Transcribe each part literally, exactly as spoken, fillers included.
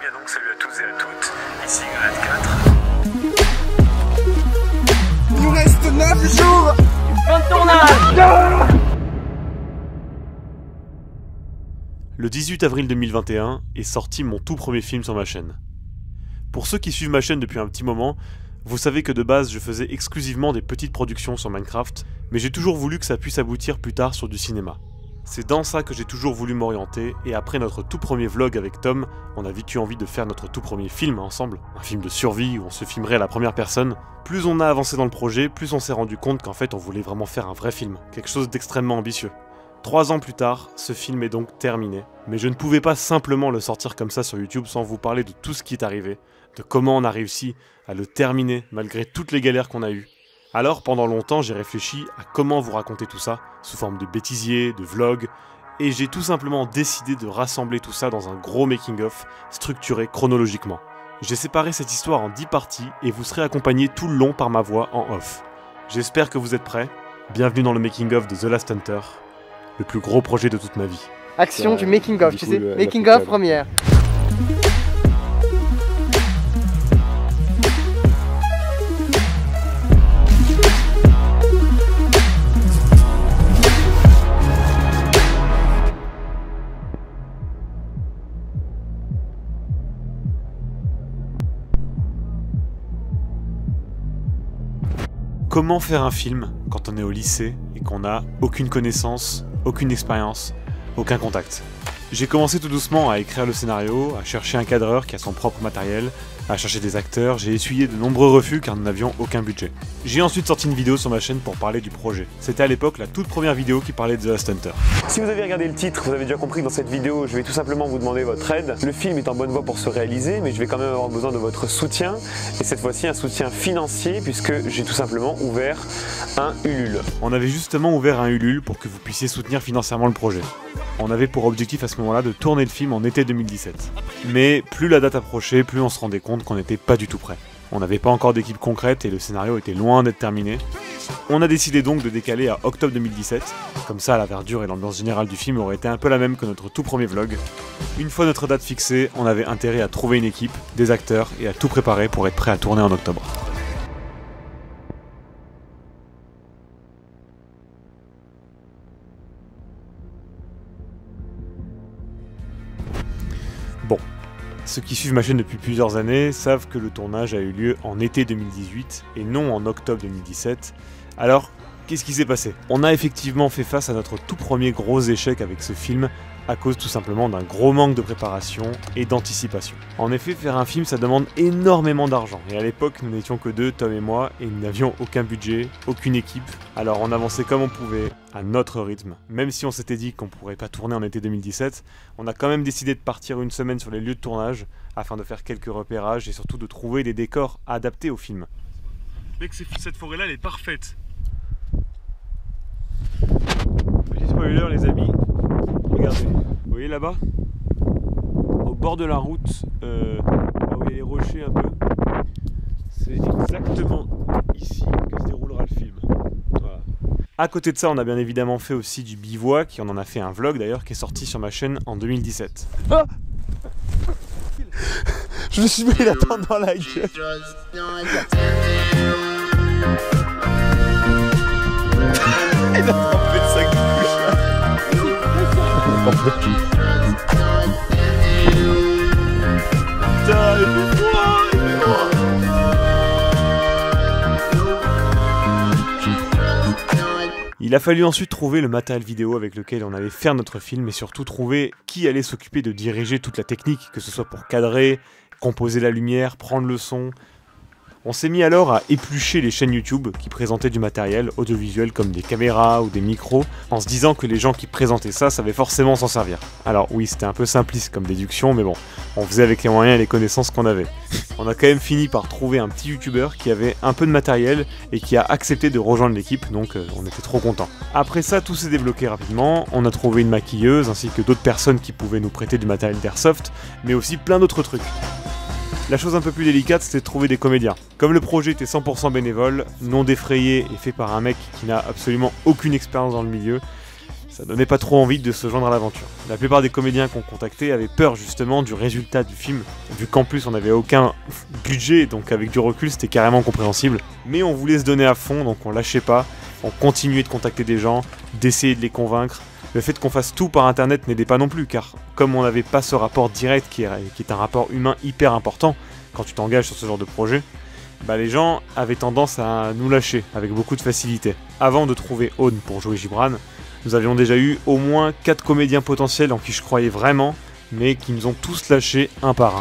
et donc salut à tous et à toutes, ici Grade quatre. Il nous reste neuf jours. Fin de tournage. Le dix-huit avril deux mille vingt et un est sorti mon tout premier film sur ma chaîne. Pour ceux qui suivent ma chaîne depuis un petit moment, vous savez que de base je faisais exclusivement des petites productions sur Minecraft, mais j'ai toujours voulu que ça puisse aboutir plus tard sur du cinéma. C'est dans ça que j'ai toujours voulu m'orienter, et après notre tout premier vlog avec Tom, on a vite eu envie de faire notre tout premier film ensemble, un film de survie où on se filmerait à la première personne. Plus on a avancé dans le projet, plus on s'est rendu compte qu'en fait on voulait vraiment faire un vrai film, quelque chose d'extrêmement ambitieux. Trois ans plus tard, ce film est donc terminé, mais je ne pouvais pas simplement le sortir comme ça sur YouTube sans vous parler de tout ce qui est arrivé, de comment on a réussi à le terminer malgré toutes les galères qu'on a eues. Alors pendant longtemps j'ai réfléchi à comment vous raconter tout ça, sous forme de bêtisier, de vlog, et j'ai tout simplement décidé de rassembler tout ça dans un gros making-of, structuré chronologiquement. J'ai séparé cette histoire en dix parties et vous serez accompagné tout le long par ma voix en off. J'espère que vous êtes prêts. Bienvenue dans le making-of de The Last Hunter, le plus gros projet de toute ma vie. Action Euh, du making-of, du tu coup, sais, le- making-of la- première. Comment faire un film quand on est au lycée et qu'on n'a aucune connaissance, aucune expérience, aucun contact? J'ai commencé tout doucement à écrire le scénario, à chercher un cadreur qui a son propre matériel, à chercher des acteurs, j'ai essuyé de nombreux refus car nous n'avions aucun budget. J'ai ensuite sorti une vidéo sur ma chaîne pour parler du projet. C'était à l'époque la toute première vidéo qui parlait de The Last Hunter. Si vous avez regardé le titre, vous avez déjà compris que dans cette vidéo, je vais tout simplement vous demander votre aide. Le film est en bonne voie pour se réaliser, mais je vais quand même avoir besoin de votre soutien. Et cette fois-ci, un soutien financier, puisque j'ai tout simplement ouvert un Ulule. On avait justement ouvert un Ulule pour que vous puissiez soutenir financièrement le projet. On avait pour objectif à ce moment-là de tourner le film en été deux mille dix-sept. Mais plus la date approchait, plus on se rendait compte qu'on n'était pas du tout prêt. On n'avait pas encore d'équipe concrète et le scénario était loin d'être terminé. On a décidé donc de décaler à octobre deux mille dix-sept, comme ça la verdure et l'ambiance générale du film auraient été un peu la même que notre tout premier vlog. Une fois notre date fixée, on avait intérêt à trouver une équipe, des acteurs et à tout préparer pour être prêt à tourner en octobre. Bon, ceux qui suivent ma chaîne depuis plusieurs années savent que le tournage a eu lieu en été deux mille dix-huit et non en octobre deux mille dix-sept. Alors, qu'est-ce qui s'est passé? On a effectivement fait face à notre tout premier gros échec avec ce film à cause tout simplement d'un gros manque de préparation et d'anticipation. En effet, faire un film ça demande énormément d'argent et à l'époque nous n'étions que deux, Tom et moi, et nous n'avions aucun budget, aucune équipe, alors on avançait comme on pouvait, à notre rythme. Même si on s'était dit qu'on pourrait pas tourner en été deux mille dix-sept, on a quand même décidé de partir une semaine sur les lieux de tournage afin de faire quelques repérages et surtout de trouver des décors adaptés au film. Mec, cette forêt là elle est parfaite. Petit spoiler les amis, regardez, vous voyez là-bas? Au bord de la route, euh, là où il y a les rochers un peu, c'est exactement ici que se déroulera le film. Voilà. À côté de ça, on a bien évidemment fait aussi du bivouac, et on en a fait un vlog d'ailleurs qui est sorti sur ma chaîne en deux mille dix-sept. Ah, je me suis mis la tente dans la gueule. Il a trempé le sac de couche. Putain, il fait froid, il fait froid. Il a fallu ensuite trouver le matériel vidéo avec lequel on allait faire notre film et surtout trouver qui allait s'occuper de diriger toute la technique, que ce soit pour cadrer, composer la lumière, prendre le son. On s'est mis alors à éplucher les chaînes YouTube qui présentaient du matériel audiovisuel comme des caméras ou des micros, en se disant que les gens qui présentaient ça savaient forcément s'en servir. Alors oui, c'était un peu simpliste comme déduction, mais bon, on faisait avec les moyens et les connaissances qu'on avait. On a quand même fini par trouver un petit youtubeur qui avait un peu de matériel et qui a accepté de rejoindre l'équipe, donc euh, on était trop contents. Après ça, tout s'est débloqué rapidement, on a trouvé une maquilleuse ainsi que d'autres personnes qui pouvaient nous prêter du matériel d'airsoft, mais aussi plein d'autres trucs. La chose un peu plus délicate, c'était de trouver des comédiens. Comme le projet était cent pour cent bénévole, non défrayé et fait par un mec qui n'a absolument aucune expérience dans le milieu, Ça donnait pas trop envie de se joindre à l'aventure. La plupart des comédiens qu'on contactait avaient peur justement du résultat du film, vu qu'en plus on n'avait aucun budget, donc avec du recul c'était carrément compréhensible. Mais on voulait se donner à fond, donc on lâchait pas, on continuait de contacter des gens, d'essayer de les convaincre. Le fait qu'on fasse tout par internet n'aidait pas non plus, car comme on n'avait pas ce rapport direct qui est, qui est un rapport humain hyper important quand tu t'engages sur ce genre de projet, bah les gens avaient tendance à nous lâcher avec beaucoup de facilité. Avant de trouver Aune pour jouer Gibran, nous avions déjà eu au moins quatre comédiens potentiels en qui je croyais vraiment, mais qui nous ont tous lâchés un par un.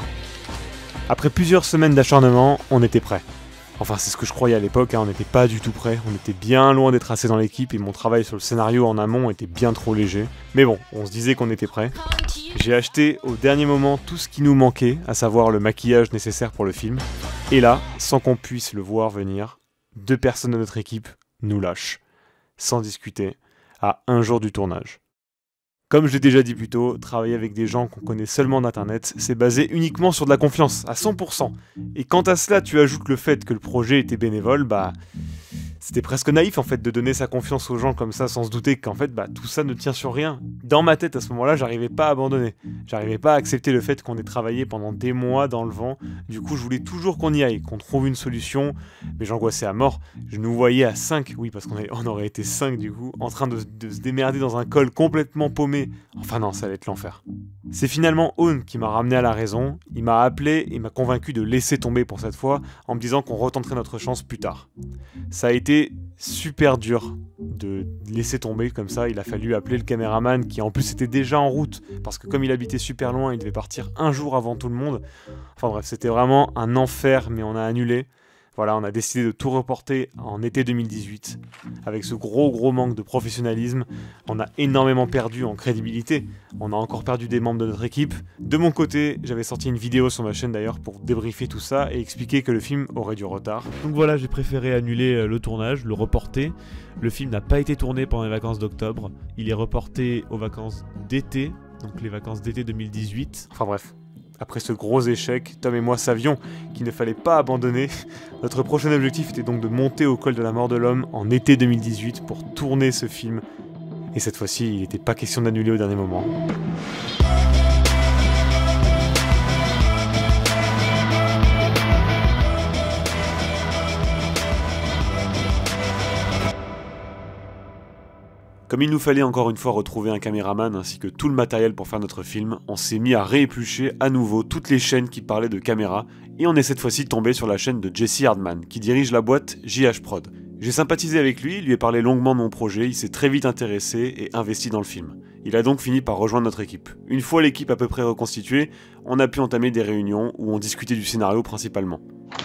Après plusieurs semaines d'acharnement, on était prêts. Enfin, c'est ce que je croyais à l'époque, hein, on n'était pas du tout prêts, on était bien loin d'être assez dans l'équipe et mon travail sur le scénario en amont était bien trop léger. Mais bon, on se disait qu'on était prêts. J'ai acheté au dernier moment tout ce qui nous manquait, à savoir le maquillage nécessaire pour le film. Et là, sans qu'on puisse le voir venir, deux personnes de notre équipe nous lâchent, sans discuter, à un jour du tournage. Comme je l'ai déjà dit plus tôt, travailler avec des gens qu'on connaît seulement d'internet, c'est basé uniquement sur de la confiance, à cent pour cent. Et quand à cela tu ajoutes le fait que le projet était bénévole, bah... c'était presque naïf en fait de donner sa confiance aux gens comme ça sans se douter qu'en fait bah tout ça ne tient sur rien. Dans ma tête à ce moment-là, j'arrivais pas à abandonner. J'arrivais pas à accepter le fait qu'on ait travaillé pendant des mois dans le vent. Du coup, je voulais toujours qu'on y aille, qu'on trouve une solution. Mais j'angoissais à mort. Je nous voyais à cinq, oui parce qu'on on aurait été cinq du coup, en train de, de se démerder dans un col complètement paumé. Enfin non, ça allait être l'enfer. C'est finalement Aune qui m'a ramené à la raison. Il m'a appelé et m'a convaincu de laisser tomber pour cette fois, en me disant qu'on retenterait notre chance plus tard. Ça a été super dur de laisser tomber comme ça. Il a fallu appeler le caméraman qui en plus était déjà en route parce que comme il habitait super loin, il devait partir un jour avant tout le monde. Enfin bref, c'était vraiment un enfer, mais on a annulé. Voilà, on a décidé de tout reporter en été deux mille dix-huit. Avec ce gros gros manque de professionnalisme, on a énormément perdu en crédibilité. On a encore perdu des membres de notre équipe. De mon côté, j'avais sorti une vidéo sur ma chaîne d'ailleurs pour débriefer tout ça et expliquer que le film aurait du retard. Donc voilà, j'ai préféré annuler le tournage, le reporter. Le film n'a pas été tourné pendant les vacances d'octobre. Il est reporté aux vacances d'été, donc les vacances d'été deux mille dix-huit. Enfin bref. Après ce gros échec, Tom et moi savions qu'il ne fallait pas abandonner. Notre prochain objectif était donc de monter au col de la mort de l'homme en été deux mille dix-huit pour tourner ce film. Et cette fois-ci, il n'était pas question d'annuler au dernier moment. Comme il nous fallait encore une fois retrouver un caméraman ainsi que tout le matériel pour faire notre film, on s'est mis à rééplucher à nouveau toutes les chaînes qui parlaient de caméra et on est cette fois-ci tombé sur la chaîne de Jesse Hardman qui dirige la boîte J H Prod. J'ai sympathisé avec lui, lui ai parlé longuement de mon projet, il s'est très vite intéressé et investi dans le film. Il a donc fini par rejoindre notre équipe. Une fois l'équipe à peu près reconstituée, on a pu entamer des réunions où on discutait du scénario principalement.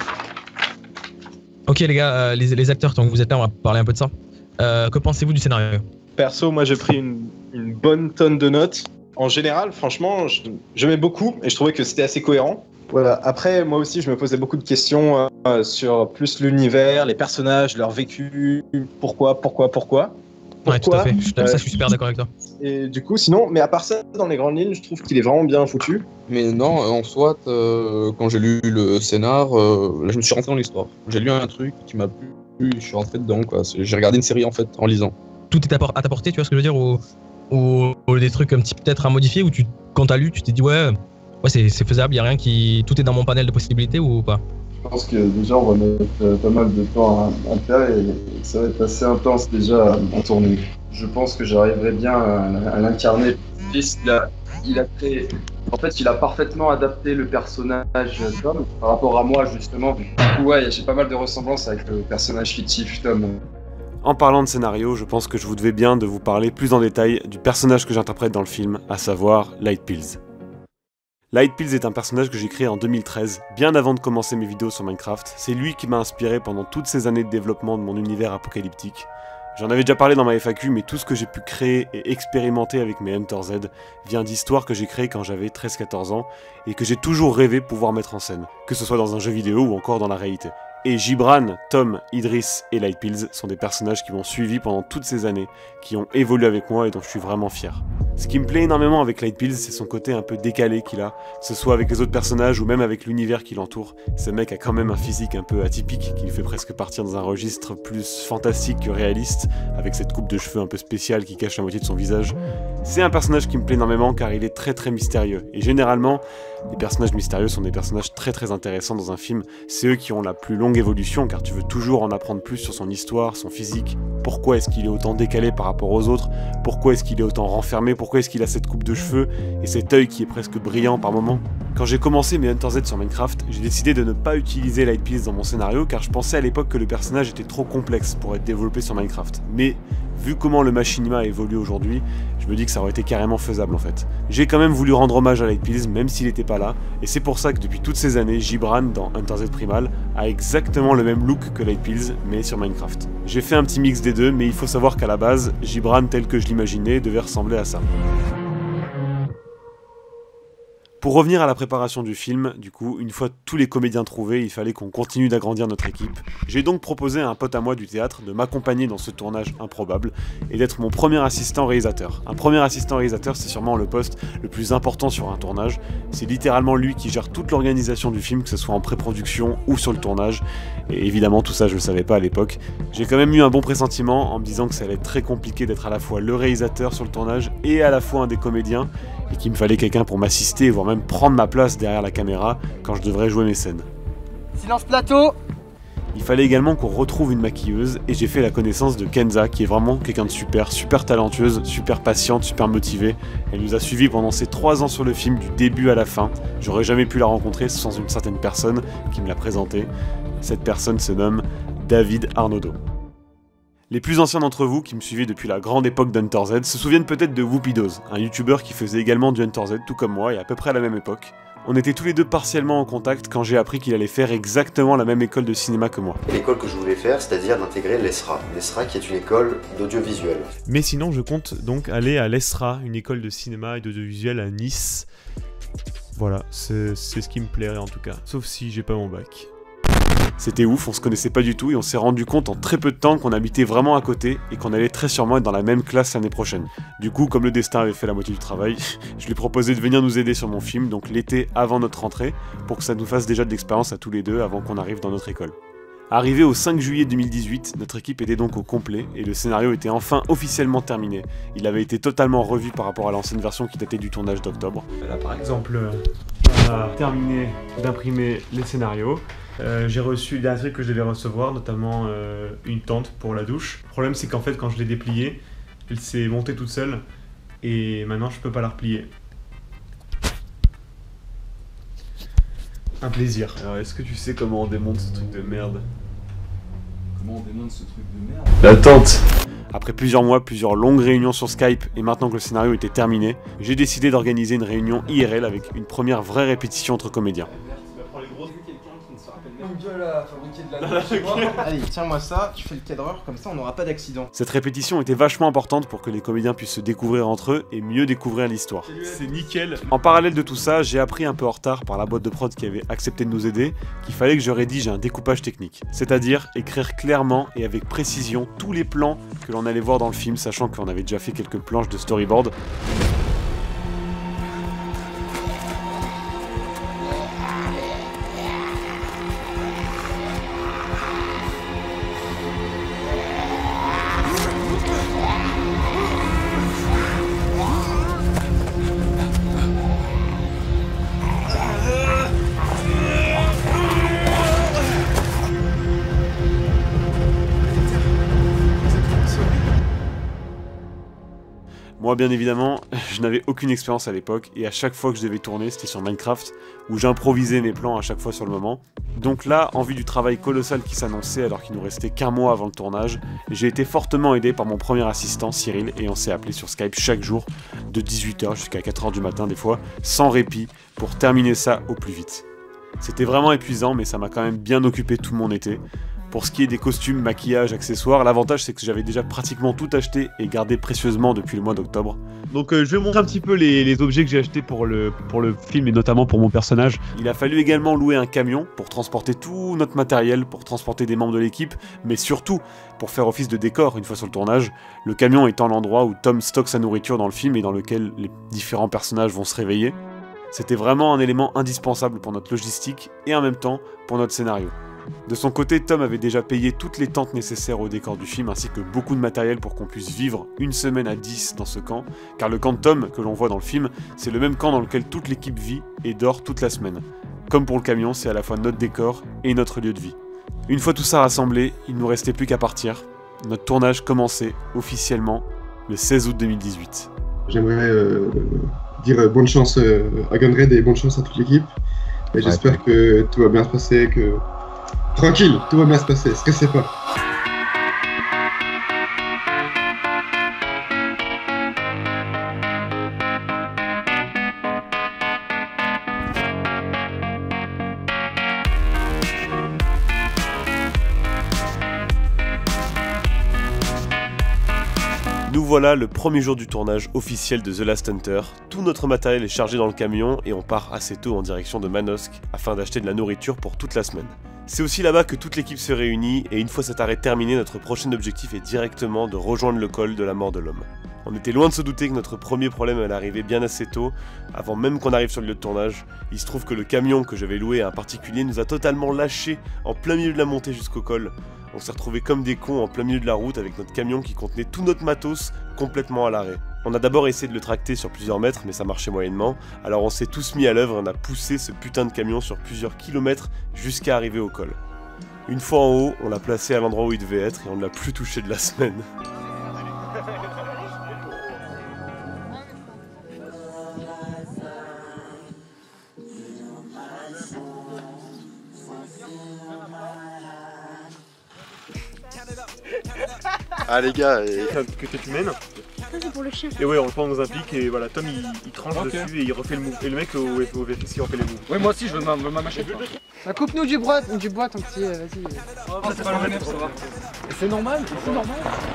Ok les gars, euh, les, les acteurs, tant que vous êtes là, on va parler un peu de ça. Euh, que pensez-vous du scénario ? Perso, moi j'ai pris une, une bonne tonne de notes. En général, franchement, je- j'aimais beaucoup et je trouvais que c'était assez cohérent. Voilà. Après, moi aussi, je me posais beaucoup de questions euh, sur plus l'univers, les personnages, leur vécu, pourquoi, pourquoi, pourquoi. Ouais, tout à Pourquoi fait. Je, ça, Euh, je suis super d'accord avec toi. Et du coup, sinon, mais à part ça, dans les grandes lignes, je trouve qu'il est vraiment bien foutu. Mais non, en soi, euh, quand j'ai lu le scénar, euh, je me suis rentré dans l'histoire. J'ai lu un truc qui m'a plu, je suis rentré dedans, quoi. C'est- J'ai regardé une série, en fait, en lisant. Tout est à, por- à ta portée, tu vois ce que je veux dire, ou, ou, ou des trucs un petit peut-être à modifier, où tu, quand t'as lu, tu t'es dit ouais, ouais c'est c'est faisable, y a rien qui, tout est dans mon panel de possibilités ou pas. Je pense que déjà on va mettre euh, pas mal de temps à, à le faire et ça va être assez intense déjà en tournée. Je pense que j'arriverai bien à, à l'incarner. Fils, il a, il a créé, en fait, il a parfaitement adapté le personnage Tom par rapport à moi, justement. Du coup, ouais, j'ai pas mal de ressemblances avec le personnage fictif Tom. En parlant de scénario, je pense que je vous devais bien de vous parler plus en détail du personnage que j'interprète dans le film, à savoir Light Pills. Light Pills est un personnage que j'ai créé en deux mille treize, bien avant de commencer mes vidéos sur Minecraft. C'est lui qui m'a inspiré pendant toutes ces années de développement de mon univers apocalyptique. J'en avais déjà parlé dans ma F A Q, mais tout ce que j'ai pu créer et expérimenter avec mes Hunter Z vient d'histoires que j'ai créées quand j'avais treize quatorze ans et que j'ai toujours rêvé pouvoir mettre en scène, que ce soit dans un jeu vidéo ou encore dans la réalité. Et Gibran, Tom, Idris et Lightpills sont des personnages qui m'ont suivi pendant toutes ces années, qui ont évolué avec moi et dont je suis vraiment fier. Ce qui me plaît énormément avec Lightpills, c'est son côté un peu décalé qu'il a, que ce soit avec les autres personnages ou même avec l'univers qui l'entoure. Ce mec a quand même un physique un peu atypique, qui lui fait presque partir dans un registre plus fantastique que réaliste, avec cette coupe de cheveux un peu spéciale qui cache la moitié de son visage. C'est un personnage qui me plaît énormément car il est très très mystérieux, et généralement, les personnages mystérieux sont des personnages très très intéressants dans un film, c'est eux qui ont la plus longue évolution car tu veux toujours en apprendre plus sur son histoire, son physique, pourquoi est-ce qu'il est autant décalé par rapport aux autres, pourquoi est-ce qu'il est autant renfermé, pourquoi est-ce qu'il a cette coupe de cheveux et cet œil qui est presque brillant par moments. Quand j'ai commencé mes Hunter Z sur Minecraft, j'ai décidé de ne pas utiliser Lightpills dans mon scénario car je pensais à l'époque que le personnage était trop complexe pour être développé sur Minecraft. Mais vu comment le machinima a évolué aujourd'hui, je me dis que ça aurait été carrément faisable en fait. J'ai quand même voulu rendre hommage à Lightpills même s'il n'était pas là, et c'est pour ça que depuis toutes ces années, Gibran dans Hunter Z Primal a exactement le même look que Lightpills, mais sur Minecraft. J'ai fait un petit mix des deux, mais il faut savoir qu'à la base, Gibran tel que je l'imaginais devait ressembler à ça. Pour revenir à la préparation du film, du coup, une fois tous les comédiens trouvés, il fallait qu'on continue d'agrandir notre équipe. J'ai donc proposé à un pote à moi du théâtre de m'accompagner dans ce tournage improbable et d'être mon premier assistant réalisateur. Un premier assistant réalisateur, c'est sûrement le poste le plus important sur un tournage. C'est littéralement lui qui gère toute l'organisation du film, que ce soit en pré-production ou sur le tournage. Et évidemment, tout ça, je le savais pas à l'époque. J'ai quand même eu un bon pressentiment en me disant que ça allait être très compliqué d'être à la fois le réalisateur sur le tournage et à la fois un des comédiens, et qu'il me fallait quelqu'un pour m'assister, voire même prendre ma place derrière la caméra quand je devrais jouer mes scènes. Silence plateau. Il fallait également qu'on retrouve une maquilleuse, et j'ai fait la connaissance de Kenza, qui est vraiment quelqu'un de super, super talentueuse, super patiente, super motivée. Elle nous a suivis pendant ces trois ans sur le film, du début à la fin. J'aurais jamais pu la rencontrer sans une certaine personne qui me l'a présentée. Cette personne se nomme David Arnaudot. Les plus anciens d'entre vous, qui me suivaient depuis la grande époque d'Hunter Z, se souviennent peut-être de Whoopidoz, un youtubeur qui faisait également du Hunter Z, tout comme moi, et à peu près à la même époque. On était tous les deux partiellement en contact quand j'ai appris qu'il allait faire exactement la même école de cinéma que moi. L'école que je voulais faire, c'est-à-dire d'intégrer l'E S R A. L'E S R A qui est une école d'audiovisuel. Mais sinon, je compte donc aller à l'E S R A, une école de cinéma et d'audiovisuel à Nice. Voilà, c'est ce qui me plairait en tout cas, sauf si j'ai pas mon bac. C'était ouf, on se connaissait pas du tout et on s'est rendu compte en très peu de temps qu'on habitait vraiment à côté et qu'on allait très sûrement être dans la même classe l'année prochaine. Du coup, comme le destin avait fait la moitié du travail, je lui ai proposé de venir nous aider sur mon film, donc l'été avant notre rentrée, pour que ça nous fasse déjà de l'expérience à tous les deux avant qu'on arrive dans notre école. Arrivé au cinq juillet deux mille dix-huit, notre équipe était donc au complet et le scénario était enfin officiellement terminé. Il avait été totalement revu par rapport à l'ancienne version qui datait du tournage d'octobre. Là par exemple, on a terminé d'imprimer les scénarios. Euh, j'ai reçu des trucs que je devais recevoir, notamment euh, une tente pour la douche. Le problème c'est qu'en fait quand je l'ai dépliée, elle s'est montée toute seule et maintenant je peux pas la replier. Un plaisir. Alors est-ce que tu sais comment on démonte ce truc de merde? Comment on démonte ce truc de merde? La tente. Après plusieurs mois, plusieurs longues réunions sur Skype et maintenant que le scénario était terminé, j'ai décidé d'organiser une réunion I R L avec une première vraie répétition entre comédiens. Allez, tiens-moi ça, tu fais le cadreur, comme ça on n'aura pas d'accident. Cette répétition était vachement importante pour que les comédiens puissent se découvrir entre eux et mieux découvrir l'histoire. C'est nickel. En parallèle de tout ça, j'ai appris un peu en retard par la boîte de prod qui avait accepté de nous aider qu'il fallait que je rédige un découpage technique. C'est-à-dire écrire clairement et avec précision tous les plans que l'on allait voir dans le film, sachant qu'on avait déjà fait quelques planches de storyboard. Moi, bien évidemment, je n'avais aucune expérience à l'époque, et à chaque fois que je devais tourner, c'était sur Minecraft, où j'improvisais mes plans à chaque fois sur le moment. Donc là, en vue du travail colossal qui s'annonçait alors qu'il nous restait qu'un mois avant le tournage, j'ai été fortement aidé par mon premier assistant, Cyril, et on s'est appelé sur Skype chaque jour, de dix-huit heures jusqu'à quatre heures du matin des fois, sans répit, pour terminer ça au plus vite. C'était vraiment épuisant, mais ça m'a quand même bien occupé tout mon été. Pour ce qui est des costumes, maquillage, accessoires, l'avantage c'est que j'avais déjà pratiquement tout acheté et gardé précieusement depuis le mois d'octobre. Donc euh, je vais montrer un petit peu les, les objets que j'ai achetés pour le, pour le film et notamment pour mon personnage. Il a fallu également louer un camion pour transporter tout notre matériel, pour transporter des membres de l'équipe, mais surtout pour faire office de décor une fois sur le tournage, le camion étant l'endroit où Tom stocke sa nourriture dans le film et dans lequel les différents personnages vont se réveiller. C'était vraiment un élément indispensable pour notre logistique et en même temps pour notre scénario. De son côté, Tom avait déjà payé toutes les tentes nécessaires au décor du film ainsi que beaucoup de matériel pour qu'on puisse vivre une semaine à dix dans ce camp, car le camp de Tom que l'on voit dans le film, c'est le même camp dans lequel toute l'équipe vit et dort toute la semaine. Comme pour le camion, c'est à la fois notre décor et notre lieu de vie. Une fois tout ça rassemblé, il ne nous restait plus qu'à partir. Notre tournage commençait officiellement le seize août deux mille dix-huit. J'aimerais euh, dire bonne chance euh, à Gunred et bonne chance à toute l'équipe. Et j'espère ouais. que tout va bien se passer, que... Tranquille, tout va bien se passer, stressez pas. Nous voilà le premier jour du tournage officiel de The Last Hunter. Tout notre matériel est chargé dans le camion et on part assez tôt en direction de Manosque afin d'acheter de la nourriture pour toute la semaine. C'est aussi là-bas que toute l'équipe se réunit et une fois cet arrêt terminé, notre prochain objectif est directement de rejoindre le col de la mort de l'homme. On était loin de se douter que notre premier problème allait arriver bien assez tôt, avant même qu'on arrive sur le lieu de tournage. Il se trouve que le camion que j'avais loué à un particulier nous a totalement lâchés en plein milieu de la montée jusqu'au col. On s'est retrouvés comme des cons en plein milieu de la route avec notre camion qui contenait tout notre matos complètement à l'arrêt. On a d'abord essayé de le tracter sur plusieurs mètres mais ça marchait moyennement, alors on s'est tous mis à l'œuvre et on a poussé ce putain de camion sur plusieurs kilomètres jusqu'à arriver au col. Une fois en haut, on l'a placé à l'endroit où il devait être et on ne l'a plus touché de la semaine. Ah les gars, et... que tu mènes. Ça c'est pour le chien. Et ouais, on le prend dans un pic et voilà, Tom il, il tranche okay. dessus et il refait le move. Et le mec au, au V F X il refait les moves. Ouais, moi aussi je veux ma, ma machette. Bah, coupe-nous du bois, du bois ton petit, euh, vas-y. Oh, c'est pas le même, ça va. C'est normal, c'est normal.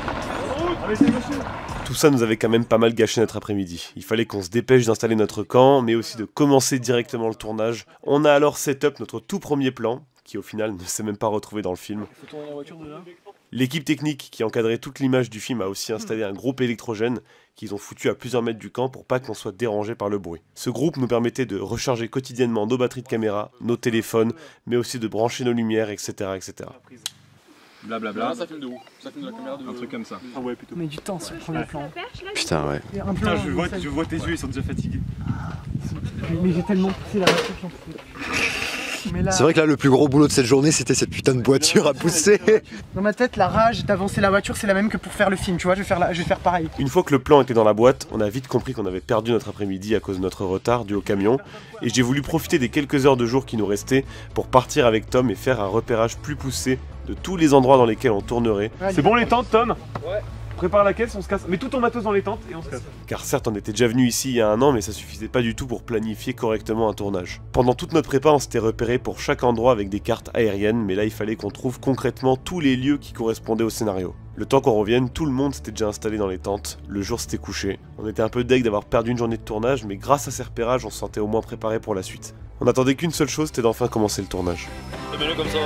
Tout ça nous avait quand même pas mal gâché notre après-midi. Il fallait qu'on se dépêche d'installer notre camp, mais aussi de commencer directement le tournage. On a alors set-up notre tout premier plan, qui au final ne s'est même pas retrouvé dans le film. Faut tourner la voiture déjà. L'équipe technique qui encadrait toute l'image du film a aussi installé un groupe électrogène qu'ils ont foutu à plusieurs mètres du camp pour pas qu'on soit dérangé par le bruit. Ce groupe nous permettait de recharger quotidiennement nos batteries de caméra, nos téléphones, mais aussi de brancher nos lumières, et cetera et cetera. Blablabla. Bla, bla. Ça filme de où? Ça filme de la caméra de... Un truc comme ça. Ah ouais, plutôt. Mais du temps sur le premier plan. Putain, ouais. Un Putain, je vois, je vois tes yeux, ils sont déjà fatigués. Mais j'ai tellement poussé la voiture, j'en peux. Là... C'est vrai que là, le plus gros boulot de cette journée, c'était cette putain de voiture à pousser. Dans ma tête, la rage d'avancer la voiture, c'est la même que pour faire le film, tu vois, je vais faire, la... je vais faire pareil. Une fois que le plan était dans la boîte, on a vite compris qu'on avait perdu notre après-midi à cause de notre retard dû au camion, et j'ai voulu profiter des quelques heures de jour qui nous restaient pour partir avec Tom et faire un repérage plus poussé de tous les endroits dans lesquels on tournerait. C'est bon les tentes, Tom? Ouais. Prépare la caisse, on se casse. Mets tout ton matos dans les tentes et on se casse. Car certes, on était déjà venu ici il y a un an, mais ça suffisait pas du tout pour planifier correctement un tournage. Pendant toute notre prépa, on s'était repéré pour chaque endroit avec des cartes aériennes, mais là il fallait qu'on trouve concrètement tous les lieux qui correspondaient au scénario. Le temps qu'on revienne, tout le monde s'était déjà installé dans les tentes, le jour s'était couché. On était un peu deg d'avoir perdu une journée de tournage, mais grâce à ces repérages, on se sentait au moins préparé pour la suite. On attendait qu'une seule chose, c'était d'enfin commencer le tournage. C'est bien comme ça.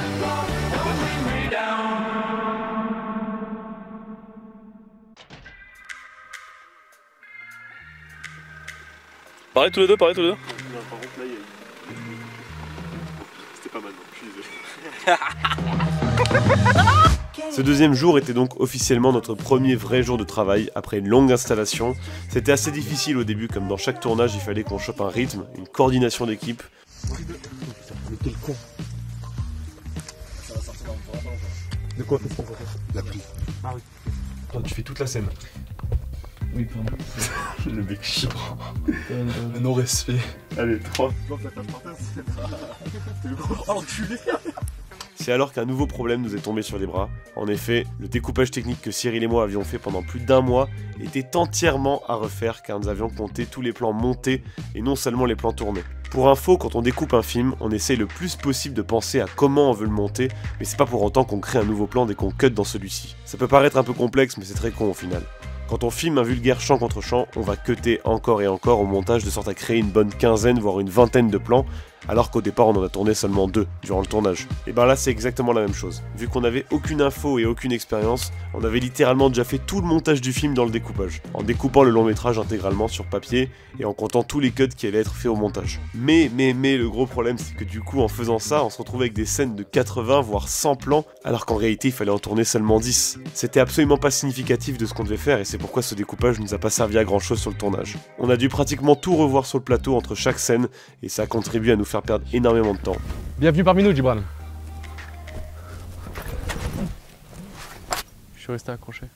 Parlez tous les deux, parlez tous les deux. Non, par contre, là, il y a... C'était pas mal, non, je suis désolé. Ce deuxième jour était donc officiellement notre premier vrai jour de travail après une longue installation. C'était assez difficile au début, comme dans chaque tournage, il fallait qu'on chope un rythme, une coordination d'équipe. Mais quel con. De quoi? La pluie. Ah oui. Toi, tu fais toute la scène. Oui, pardon. Le mec chiant. Euh, le non-respect. Allez, trois. Oh, l'enculé. C'est alors qu'un nouveau problème nous est tombé sur les bras. En effet, le découpage technique que Cyril et moi avions fait pendant plus d'un mois était entièrement à refaire car nous avions compté tous les plans montés et non seulement les plans tournés. Pour info, quand on découpe un film, on essaye le plus possible de penser à comment on veut le monter, mais c'est pas pour autant qu'on crée un nouveau plan dès qu'on cut dans celui-ci. Ça peut paraître un peu complexe, mais c'est très con au final. Quand on filme un vulgaire champ contre champ, on va cutter encore et encore au montage de sorte à créer une bonne quinzaine voire une vingtaine de plans, alors qu'au départ on en a tourné seulement deux durant le tournage. Et ben là c'est exactement la même chose. Vu qu'on n'avait aucune info et aucune expérience, on avait littéralement déjà fait tout le montage du film dans le découpage, en découpant le long métrage intégralement sur papier et en comptant tous les cuts qui allaient être faits au montage. Mais, mais, mais, le gros problème c'est que du coup en faisant ça, on se retrouvait avec des scènes de quatre-vingts voire cent plans, alors qu'en réalité il fallait en tourner seulement dix. C'était absolument pas significatif de ce qu'on devait faire et c'est pourquoi ce découpage nous a pas servi à grand chose sur le tournage. On a dû pratiquement tout revoir sur le plateau entre chaque scène et ça a contribué à nous faire perdre énormément de temps. Bienvenue parmi nous, Gibran. Je suis resté accroché.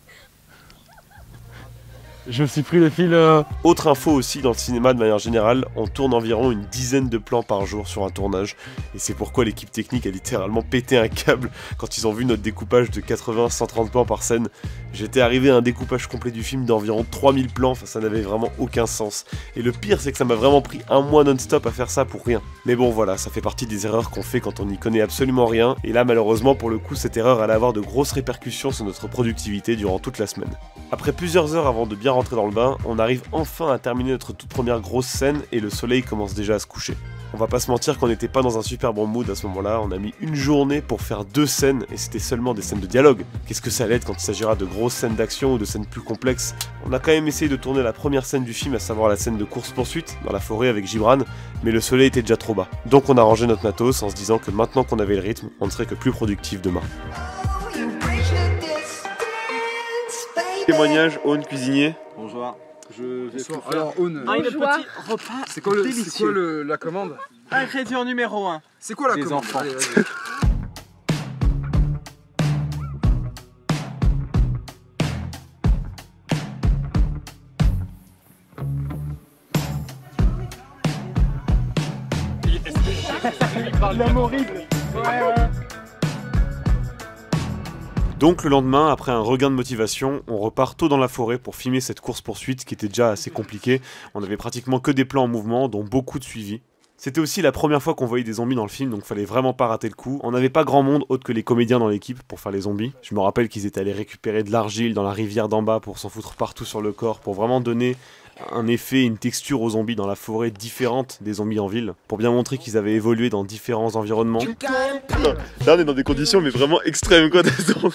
Je me suis pris le fil... Euh... Autre info aussi, dans le cinéma de manière générale, on tourne environ une dizaine de plans par jour sur un tournage, et c'est pourquoi l'équipe technique a littéralement pété un câble quand ils ont vu notre découpage de quatre-vingts à cent trente plans par scène. J'étais arrivé à un découpage complet du film d'environ trois mille plans, enfin ça n'avait vraiment aucun sens. Et le pire c'est que ça m'a vraiment pris un mois non-stop à faire ça pour rien. Mais bon voilà, ça fait partie des erreurs qu'on fait quand on n'y connaît absolument rien, et là malheureusement pour le coup cette erreur allait avoir de grosses répercussions sur notre productivité durant toute la semaine. Après plusieurs heures avant de bien rentrer dans le bain, on arrive enfin à terminer notre toute première grosse scène et le soleil commence déjà à se coucher. On va pas se mentir qu'on n'était pas dans un super bon mood à ce moment-là, on a mis une journée pour faire deux scènes et c'était seulement des scènes de dialogue. Qu'est-ce que ça allait être quand il s'agira de grosses scènes d'action ou de scènes plus complexes? On a quand même essayé de tourner la première scène du film, à savoir la scène de course-poursuite dans la forêt avec Gibran, mais le soleil était déjà trop bas. Donc on a rangé notre matos en se disant que maintenant qu'on avait le rythme, on ne serait que plus productif demain. Témoignage, Owen cuisinier. Bonjour. Je vais Bonsoir. tout faire. Alors, Owen, un euh, petit repas C'est quoi, le, c'est délicieux. quoi le- la commande? Ingrédient numéro un. C'est quoi la Les commande? enfants. Allez, vas-y. L'homme horrible. Ouais, ouais. Donc le lendemain, après un regain de motivation, on repart tôt dans la forêt pour filmer cette course-poursuite qui était déjà assez compliquée. On avait pratiquement que des plans en mouvement, dont beaucoup de suivi. C'était aussi la première fois qu'on voyait des zombies dans le film, donc fallait vraiment pas rater le coup. On n'avait pas grand monde autre que les comédiens dans l'équipe pour faire les zombies. Je me rappelle qu'ils étaient allés récupérer de l'argile dans la rivière d'en bas pour s'en foutre partout sur le corps, pour vraiment donner un effet, une texture aux zombies dans la forêt différente des zombies en ville, pour bien montrer qu'ils avaient évolué dans différents environnements. Là on est dans des conditions mais vraiment extrêmes quoi, des zombies.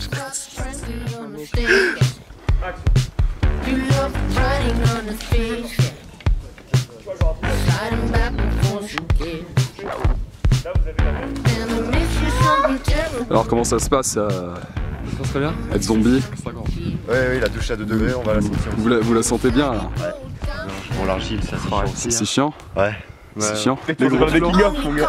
Alors comment ça se passe euh... Ça se passe très bien. Être zombie. Ouais, oui, la douche à deux degrés, on va la sentir. Vous la, vous la sentez bien là? Ouais. Bon, l'argile, ça c'est chiant aussi. C'est chiant? Ouais. C'est chiant. Les gros plans. Mon gars.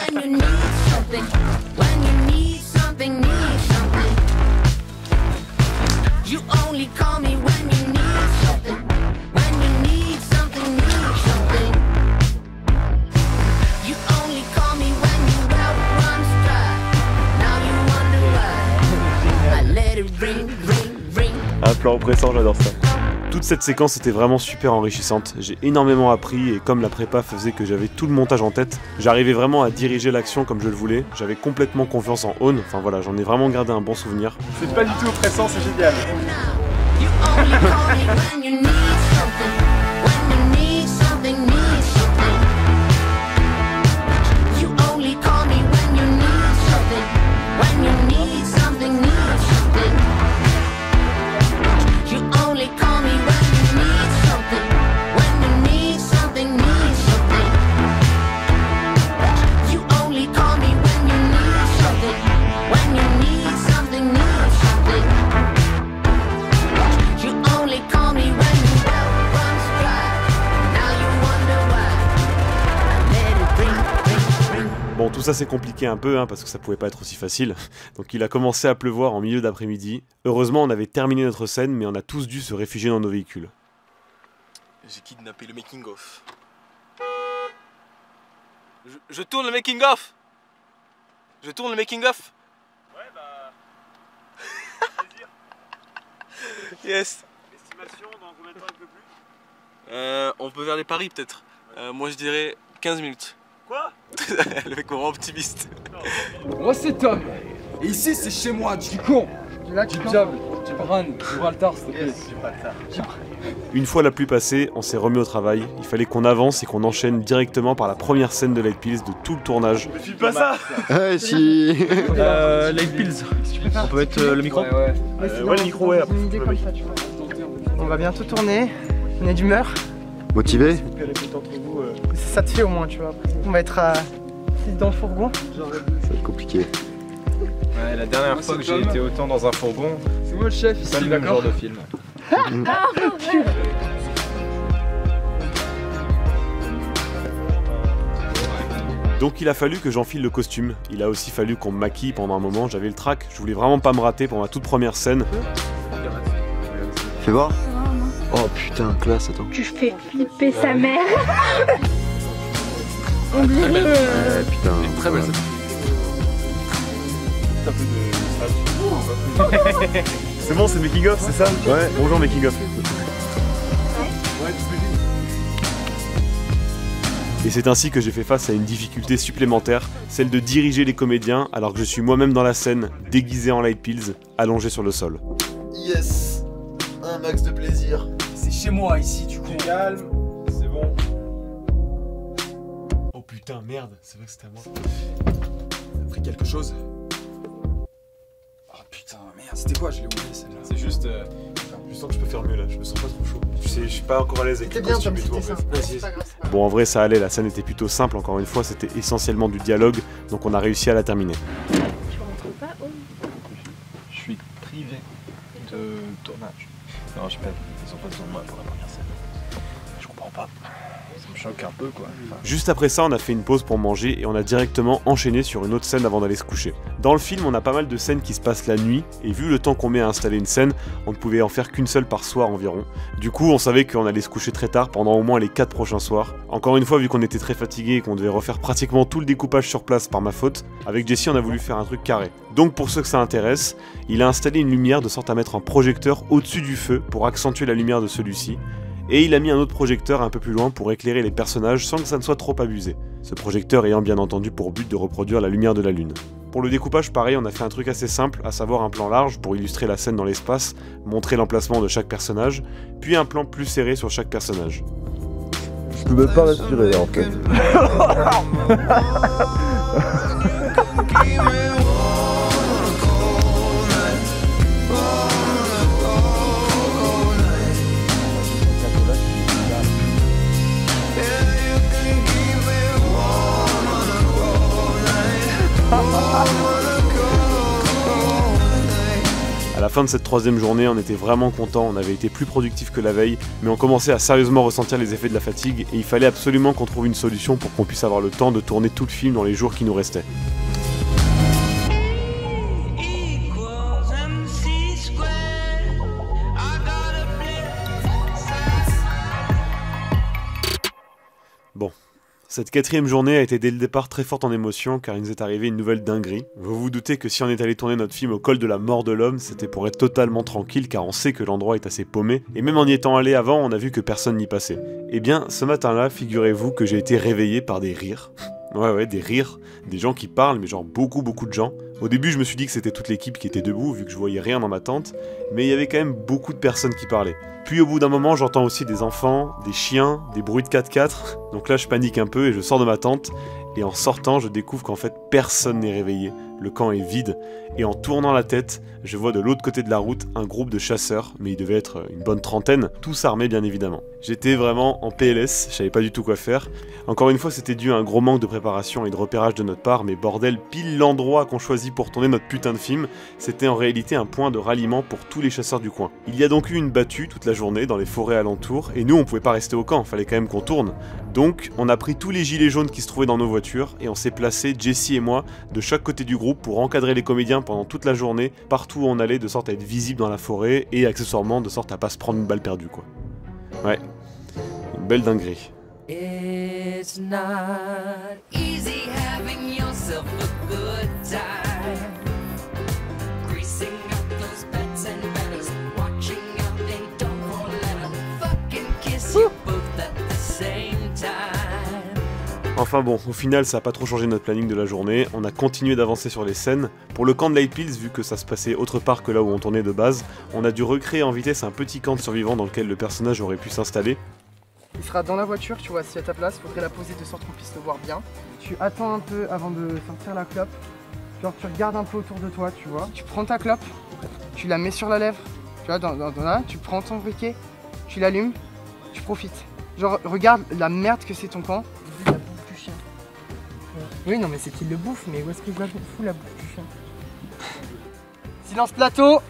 Un plan oppressant, j'adore ça. Toute cette séquence était vraiment super enrichissante, j'ai énormément appris et comme la prépa faisait que j'avais tout le montage en tête, j'arrivais vraiment à diriger l'action comme je le voulais, j'avais complètement confiance en Owen, enfin voilà, j'en ai vraiment gardé un bon souvenir. C'est pas du tout oppressant, c'est génial. Bon, tout ça c'est compliqué un peu, hein, parce que ça pouvait pas être aussi facile. Donc il a commencé à pleuvoir en milieu d'après-midi. Heureusement, on avait terminé notre scène, mais on a tous dû se réfugier dans nos véhicules. J'ai kidnappé le making-of. Je, je tourne le making-of. Je tourne le making of. Ouais, bah. Plaisir. Yes. Estimation dans combien de temps, un peu plus? Euh, on peut faire des paris peut-être. Euh, moi je dirais quinze minutes. Quoi? Le mec me rend optimiste. Moi c'est Tom. Et ici c'est chez moi, du con. Du diable, du Bran, Gibraltar s'il te plaît. Une fois la pluie passée, on s'est remis au travail. Il fallait qu'on avance et qu'on enchaîne directement par la première scène de Light Pills de tout le tournage. Ne filme pas ça. Ouais, si. Euh, Light Pills. On peut mettre euh, le micro. Ouais, ouais. Euh, ouais, le micro, ouais. Une idée comme ça, tu vois. On va bientôt tourner. On est d'humeur. Motivé? Ça te fait au moins, tu vois. On va être à six dans le fourgon. Ça va être compliqué. Ouais, la dernière Moi, fois c'est que j'ai Tom. été autant dans un fourgon, C'est moi le chef c'est pas ici, le même genre d'accord? de film. Donc il a fallu que j'enfile le costume. Il a aussi fallu qu'on me maquille pendant un moment. J'avais le trac. Je voulais vraiment pas me rater pour ma toute première scène. Fais voir. Oh putain, classe, attends. Tu fais flipper sa mère. Oublié. Ouais, putain. Très belle. C'est bon, c'est le making of, c'est ça? Ouais. Bonjour making of. Et c'est ainsi que j'ai fait face à une difficulté supplémentaire, celle de diriger les comédiens alors que je suis moi-même dans la scène, déguisé en Light Pills, allongé sur le sol. Yes. Un max de plaisir. C'est chez moi ici, du con. Calme, c'est bon. Oh putain, merde, c'est vrai que c'était à moi. T'as pris quelque chose? Oh putain, merde, c'était quoi? Je l'ai oublié celle-là. C'est juste... Euh, je sens que je peux faire mieux là, je me sens pas trop chaud. Tu sais, je suis pas encore à l'aise avec le C'était bien, costume Tom, et tout en c'était fait. ça. C'est pas grave, c'est pas grave. Bon, en vrai, ça allait, la scène était plutôt simple, encore une fois, c'était essentiellement du dialogue, donc on a réussi à la terminer. Tu rentres pas au... Je suis privé de tournage. Non, je pas, ils ont pas besoin de moi pour la première scène. Je comprends pas. Ça me choque un peu quoi. Enfin, Juste après ça, on a fait une pause pour manger et on a directement enchaîné sur une autre scène avant d'aller se coucher. Dans le film, on a pas mal de scènes qui se passent la nuit, et vu le temps qu'on met à installer une scène, on ne pouvait en faire qu'une seule par soir environ. Du coup, on savait qu'on allait se coucher très tard pendant au moins les quatre prochains soirs. Encore une fois, vu qu'on était très fatigué et qu'on devait refaire pratiquement tout le découpage sur place par ma faute, avec Jesse, on a voulu faire un truc carré. Donc pour ceux que ça intéresse, il a installé une lumière de sorte à mettre un projecteur au-dessus du feu pour accentuer la lumière de celui-ci. Et il a mis un autre projecteur un peu plus loin pour éclairer les personnages sans que ça ne soit trop abusé. Ce projecteur ayant bien entendu pour but de reproduire la lumière de la lune. Pour le découpage, pareil, on a fait un truc assez simple, à savoir un plan large pour illustrer la scène dans l'espace, montrer l'emplacement de chaque personnage, puis un plan plus serré sur chaque personnage. Je peux même pas respirer en fait. À la fin de cette troisième journée, on était vraiment contents, on avait été plus productifs que la veille, mais on commençait à sérieusement ressentir les effets de la fatigue et il fallait absolument qu'on trouve une solution pour qu'on puisse avoir le temps de tourner tout le film dans les jours qui nous restaient. Bon. Cette quatrième journée a été dès le départ très forte en émotion car il nous est arrivé une nouvelle dinguerie. Vous vous doutez que si on est allé tourner notre film au col de la mort de l'homme, c'était pour être totalement tranquille car on sait que l'endroit est assez paumé, et même en y étant allé avant, on a vu que personne n'y passait. Eh bien, ce matin-là, figurez-vous que j'ai été réveillé par des rires. Ouais ouais, des rires, des gens qui parlent, mais genre beaucoup beaucoup de gens. Au début je me suis dit que c'était toute l'équipe qui était debout vu que je voyais rien dans ma tente, mais il y avait quand même beaucoup de personnes qui parlaient. Puis au bout d'un moment j'entends aussi des enfants, des chiens, des bruits de quatre-quatre, donc là je panique un peu et je sors de ma tente, et en sortant je découvre qu'en fait personne n'est réveillé, le camp est vide, et en tournant la tête, je vois de l'autre côté de la route un groupe de chasseurs, mais il devait être une bonne trentaine, tous armés bien évidemment. J'étais vraiment en P L S, je savais pas du tout quoi faire. Encore une fois c'était dû à un gros manque de préparation et de repérage de notre part, mais bordel, pile l'endroit qu'on choisit pour tourner notre putain de film, c'était en réalité un point de ralliement pour tous les chasseurs du coin. Il y a donc eu une battue toute la journée dans les forêts alentours, et nous on pouvait pas rester au camp, fallait quand même qu'on tourne. Donc on a pris tous les gilets jaunes qui se trouvaient dans nos voitures, et on s'est placés, Jesse et moi, de chaque côté du groupe pour encadrer les comédiens pendant toute la journée, partout où on allait, de sorte à être visible dans la forêt, et accessoirement de sorte à pas se prendre une balle perdue quoi. Ouais, une belle dinguerie. It's not easy having yourself a Enfin bon, au final ça a pas trop changé notre planning de la journée, on a continué d'avancer sur les scènes. Pour le camp de Light Pills, vu que ça se passait autre part que là où on tournait de base, on a dû recréer en vitesse un petit camp de survivants dans lequel le personnage aurait pu s'installer. Il sera dans la voiture, tu vois, si à ta place, faudrait la poser de sorte qu'on puisse le voir bien. Tu attends un peu avant de sortir la clope, genre tu regardes un peu autour de toi, tu vois. Tu prends ta clope, tu la mets sur la lèvre, tu vois, dans, dans, dans là, tu prends ton briquet, tu l'allumes, tu profites. Genre, regarde la merde que c'est ton camp. Oui, non, mais c'est qu'il le bouffe, mais où est-ce qu'il va fout la bouffe du chien? Silence plateau.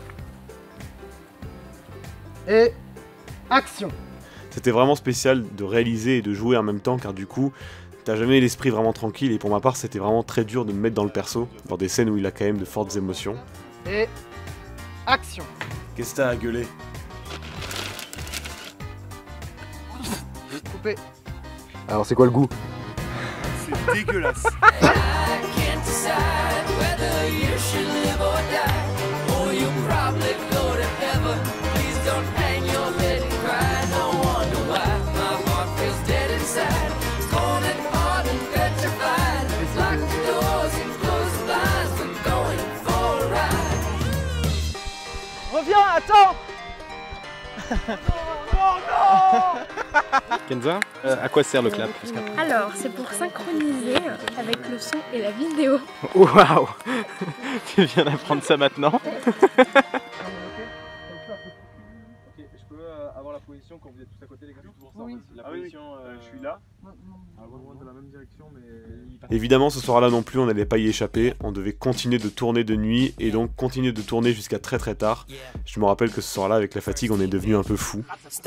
Et action. C'était vraiment spécial de réaliser et de jouer en même temps, car du coup, t'as jamais l'esprit vraiment tranquille, et pour ma part, c'était vraiment très dur de me mettre dans le perso, dans des scènes où il a quand même de fortes émotions. Et action. Qu'est-ce que t'as à gueuler? Coupé. Alors c'est quoi le goût? C'est dégueulasse. Reviens, attends. Non, non. Kenza, euh, à quoi sert le clap? Alors, c'est pour synchroniser avec le son et la vidéo. Waouh. Tu viens d'apprendre ça maintenant? Je peux avoir la position quand vous êtes tous à côté les gars? Oui. La position, euh, je suis là. Ah, on va dans la même direction, mais... Évidemment, ce soir-là non plus, on n'allait pas y échapper. On devait continuer de tourner de nuit et donc continuer de tourner jusqu'à très très tard. Je me rappelle que ce soir-là, avec la fatigue, on est devenu un peu fou.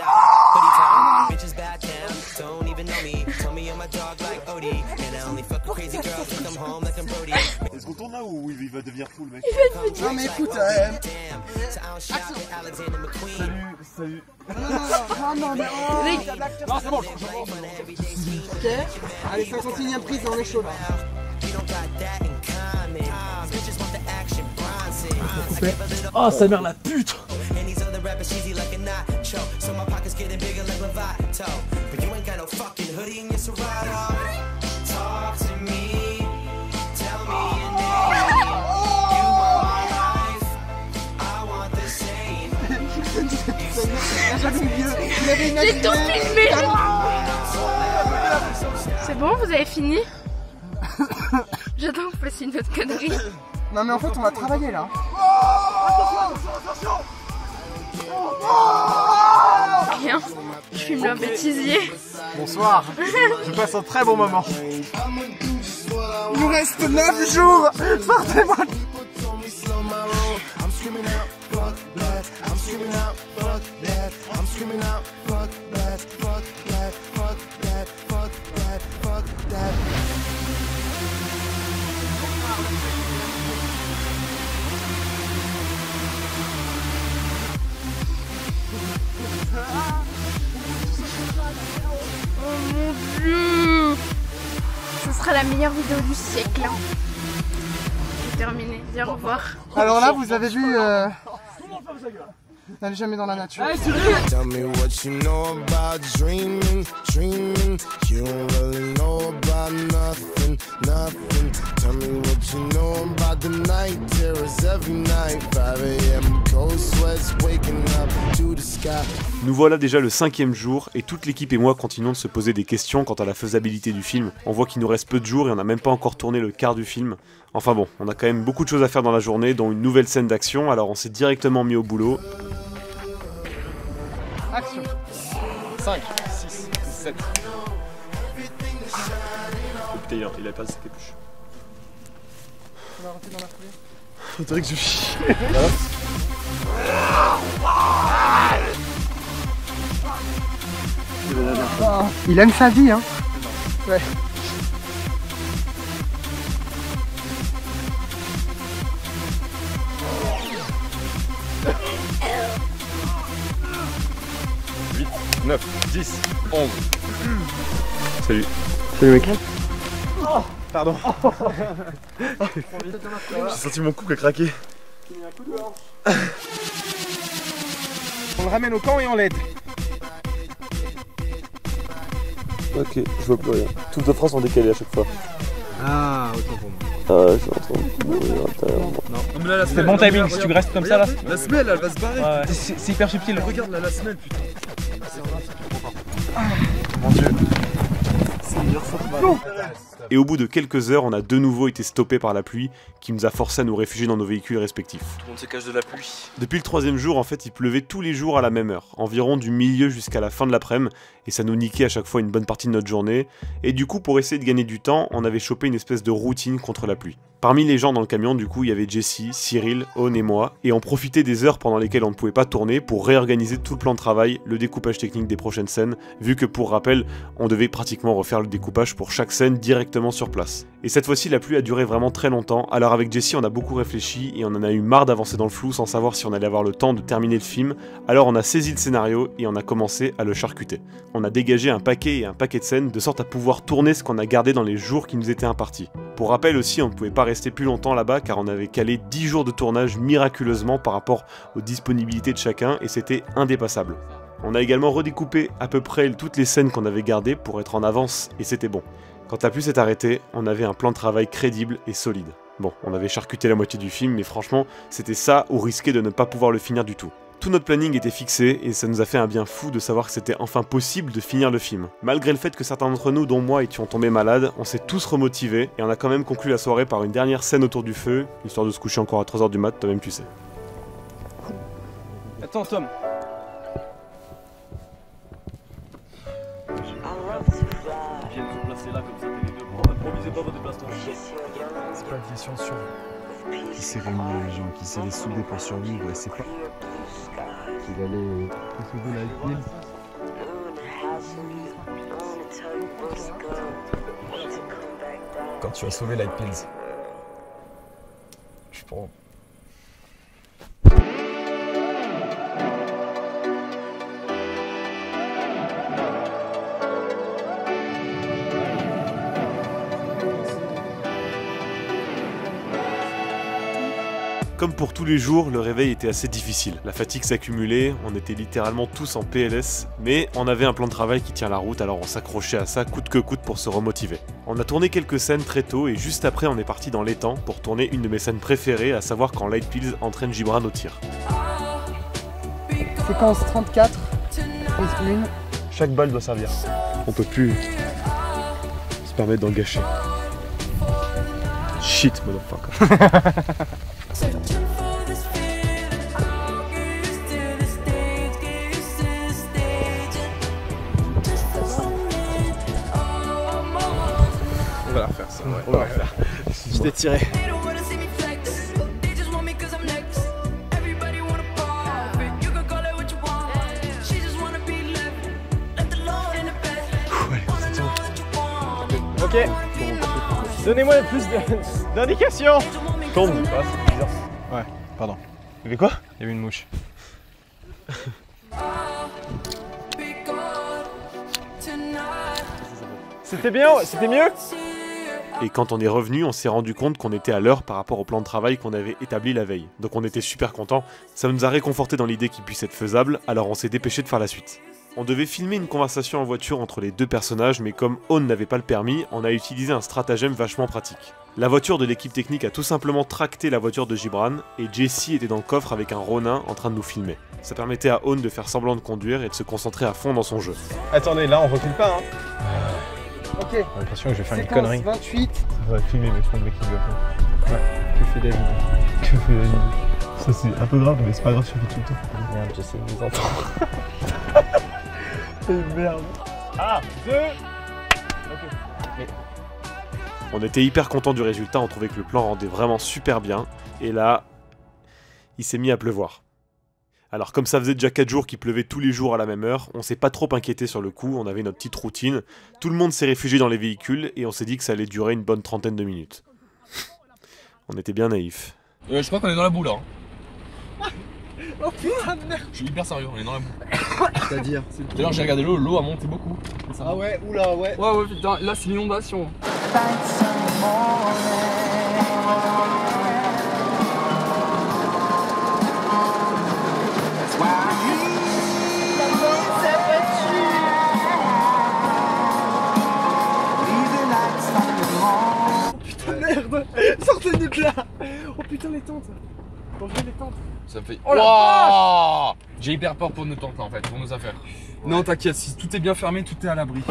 Est-ce qu'on tourne là ou il va devenir fou le mec? Non mais écoute, euh... action. Salut, salut. Non, non, non, non, non, c'est bon. Ok, allez, cinquante-et-unième prise, on est chaud là. Oh, sa mère la pute! J'ai tout filmé. C'est bon, vous avez fini? J'attends que vous fassiez une autre connerie. Non mais en fait on va travailler là. Rien, je filme un bêtisier. Bonsoir, je passe un très bon moment. Il nous reste neuf jours. Sortez-moi. Oh mon dieu! Ce sera la meilleure vidéo du siècle. Hein. C'est terminé, dis au revoir. Alors là, vous avez vu... Euh... N'allez jamais dans la nature. Allez, Tell me what you know about dreaming, dreaming. You don't really know about nothing, nothing. Tell me what you know about the night terrors every night. five A M cold sweats waking up to the sky. Nous voilà déjà le cinquième jour et toute l'équipe et moi continuons de se poser des questions quant à la faisabilité du film. On voit qu'il nous reste peu de jours et on n'a même pas encore tourné le quart du film. Enfin bon, on a quand même beaucoup de choses à faire dans la journée, dont une nouvelle scène d'action, alors on s'est directement mis au boulot. Action. cinq, six, sept. Oh putain, il a, il a pas cette épluche. On va rentrer dans la foulée. Faudrait que je chie. Oh, il aime sa vie, hein. Ouais. huit, neuf, dix, onze. Salut. Salut mec. Pardon. J'ai senti mon cou qui a craqué. On le ramène au camp et on l'aide. Ok, je vois plus rien. Toutes les phrases sont décalées à chaque fois. Ah, autant pour moi. Ah, je suis en train de mourir intérieurement. Non, mais là, la semelle, bon timing, si tu restes comme ça là. La semelle, elle va se barrer. Ouais. C'est hyper subtil. Regarde là, la semelle, putain. Ah, mon dieu. Et au bout de quelques heures, on a de nouveau été stoppé par la pluie qui nous a forcé à nous réfugier dans nos véhicules respectifs. Tout le monde se cache de la pluie. Depuis le troisième jour, en fait, il pleuvait tous les jours à la même heure, environ du milieu jusqu'à la fin de l'après-midi, et ça nous niquait à chaque fois une bonne partie de notre journée. Et du coup, pour essayer de gagner du temps, on avait chopé une espèce de routine contre la pluie. Parmi les gens dans le camion, du coup, il y avait Jessie, Cyril, Owen et moi, et on profitait des heures pendant lesquelles on ne pouvait pas tourner pour réorganiser tout le plan de travail, le découpage technique des prochaines scènes, vu que pour rappel, on devait pratiquement refaire le découpage pour chaque scène directement sur place. Et cette fois-ci, la pluie a duré vraiment très longtemps, alors avec Jessie, on a beaucoup réfléchi et on en a eu marre d'avancer dans le flou sans savoir si on allait avoir le temps de terminer le film, alors on a saisi le scénario et on a commencé à le charcuter. On a dégagé un paquet et un paquet de scènes de sorte à pouvoir tourner ce qu'on a gardé dans les jours qui nous étaient impartis. Pour rappel aussi, on ne pouvait pas rester plus longtemps là-bas car on avait calé dix jours de tournage miraculeusement par rapport aux disponibilités de chacun et c'était indépassable. On a également redécoupé à peu près toutes les scènes qu'on avait gardées pour être en avance et c'était bon. Quand la pluie s'est arrêtée, on avait un plan de travail crédible et solide. Bon, on avait charcuté la moitié du film, mais franchement, c'était ça ou risquer de ne pas pouvoir le finir du tout. Tout notre planning était fixé et ça nous a fait un bien fou de savoir que c'était enfin possible de finir le film. Malgré le fait que certains d'entre nous, dont moi, étions tombés malades, on s'est tous remotivés et on a quand même conclu la soirée par une dernière scène autour du feu, histoire de se coucher encore à trois heures du mat, toi-même tu sais. Attends, Tom. C'est pas une question de survie. Qui s'est réuni les gens, qui s'est les soudés pour survivre, et c'est pas qu'il allait sauver la ville. Quand tu as sauvé Light Pills, je prends. Comme pour tous les jours, le réveil était assez difficile. La fatigue s'accumulait, on était littéralement tous en P L S, mais on avait un plan de travail qui tient la route, alors on s'accrochait à ça coûte que coûte pour se remotiver. On a tourné quelques scènes très tôt et juste après on est parti dans l'étang pour tourner une de mes scènes préférées, à savoir quand Light Pills entraîne Gibran au tir. Séquence trente-quatre, prise une. Chaque balle doit servir. On peut plus se permettre d'en gâcher. Shit, motherfucker. On va la refaire ça, ouais. On va la refaire. Je t'ai tiré. Ok. Donnez-moi plus d'indications. Tombe. Ah, c'est bizarre. Ouais, pardon. Il y avait quoi? Il y avait une mouche. C'était bien, c'était mieux. Et quand on est revenu, on s'est rendu compte qu'on était à l'heure par rapport au plan de travail qu'on avait établi la veille. Donc on était super contents. Ça nous a réconforté dans l'idée qu'il puisse être faisable, alors on s'est dépêché de faire la suite. On devait filmer une conversation en voiture entre les deux personnages, mais comme Owen n'avait pas le permis, on a utilisé un stratagème vachement pratique. La voiture de l'équipe technique a tout simplement tracté la voiture de Gibran, et Jessie était dans le coffre avec un Ronin en train de nous filmer. Ça permettait à Owen de faire semblant de conduire et de se concentrer à fond dans son jeu. Attendez, là on recule pas, hein. Ok. J'ai l'impression que je vais faire une Séquence connerie. vingt-huit. Ça va filmer, mais je prends le mec qui doit. Ouais. Que fait David? Que fait David? Ça c'est un peu grave, mais c'est pas grave, je fais tout le temps. Merde, j'essaie de vous entendre. Merde. Ah, deux. Ok. Mais... On était hyper contents du résultat, on trouvait que le plan rendait vraiment super bien, et là, il s'est mis à pleuvoir. Alors comme ça faisait déjà quatre jours qu'il pleuvait tous les jours à la même heure, on s'est pas trop inquiété sur le coup, on avait notre petite routine, tout le monde s'est réfugié dans les véhicules, et on s'est dit que ça allait durer une bonne trentaine de minutes. On était bien naïfs. Euh, je crois qu'on est dans la boule, là. Oh putain de merde. Je suis hyper sérieux, on est dans la boue. C'est-à-dire D'ailleurs, j'ai regardé l'eau, l'eau a monté beaucoup. Ah ouais, oula, ouais. Ouais, ouais, putain, là c'est l'inondation. Merde. Sortez-nous de là. Oh putain les tentes. Changez les tentes. Ça fait... Oh la wow. J'ai hyper peur pour nos tentes en fait, pour nos affaires. Ouais. Non t'inquiète, si tout est bien fermé, tout est à l'abri.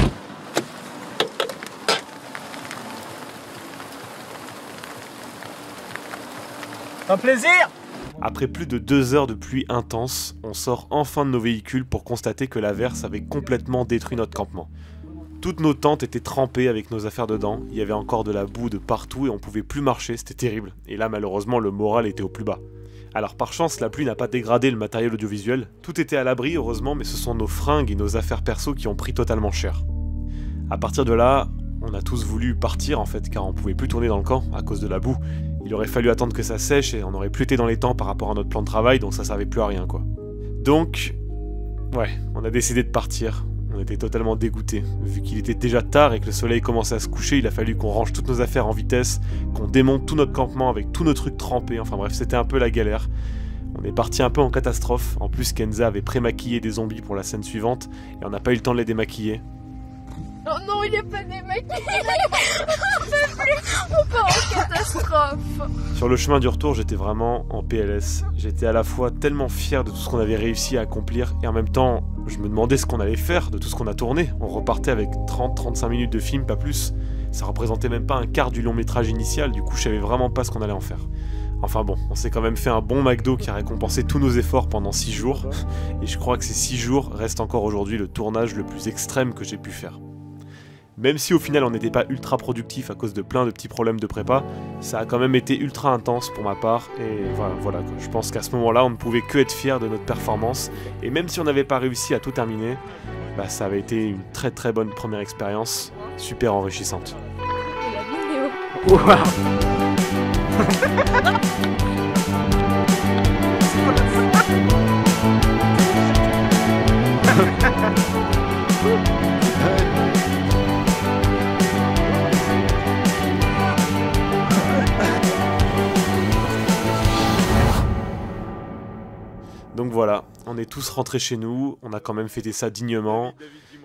Un plaisir. Après plus de deux heures de pluie intense, on sort enfin de nos véhicules pour constater que l'averse avait complètement détruit notre campement. Toutes nos tentes étaient trempées avec nos affaires dedans, il y avait encore de la boue de partout et on pouvait plus marcher, c'était terrible. Et là malheureusement le moral était au plus bas. Alors par chance la pluie n'a pas dégradé le matériel audiovisuel, tout était à l'abri heureusement, mais ce sont nos fringues et nos affaires perso qui ont pris totalement cher. À partir de là, on a tous voulu partir en fait, car on pouvait plus tourner dans le camp à cause de la boue. Il aurait fallu attendre que ça sèche et on aurait plus été dans les temps par rapport à notre plan de travail, donc ça servait plus à rien quoi. Donc, ouais, on a décidé de partir. On était totalement dégoûtés. Vu qu'il était déjà tard et que le soleil commençait à se coucher, il a fallu qu'on range toutes nos affaires en vitesse, qu'on démonte tout notre campement avec tous nos trucs trempés, enfin bref, c'était un peu la galère. On est parti un peu en catastrophe, en plus Kenza avait pré-maquillé des zombies pour la scène suivante, et on n'a pas eu le temps de les démaquiller. Oh non, il est pas démaquillé. On peut plus, on part en catastrophe. Sur le chemin du retour, j'étais vraiment en P L S. J'étais à la fois tellement fier de tout ce qu'on avait réussi à accomplir, et en même temps, je me demandais ce qu'on allait faire de tout ce qu'on a tourné. On repartait avec trente à trente-cinq minutes de film, pas plus. Ça représentait même pas un quart du long métrage initial, du coup je savais vraiment pas ce qu'on allait en faire. Enfin bon, on s'est quand même fait un bon McDo qui a récompensé tous nos efforts pendant six jours, et je crois que ces six jours restent encore aujourd'hui le tournage le plus extrême que j'ai pu faire. Même si au final on n'était pas ultra productif à cause de plein de petits problèmes de prépa, ça a quand même été ultra intense pour ma part, et voilà, voilà quoi. Je pense qu'à ce moment-là on ne pouvait que être fiers de notre performance, et même si on n'avait pas réussi à tout terminer, bah ça avait été une très très bonne première expérience, super enrichissante. Et la vidéo. Wow. Donc voilà, on est tous rentrés chez nous, on a quand même fêté ça dignement,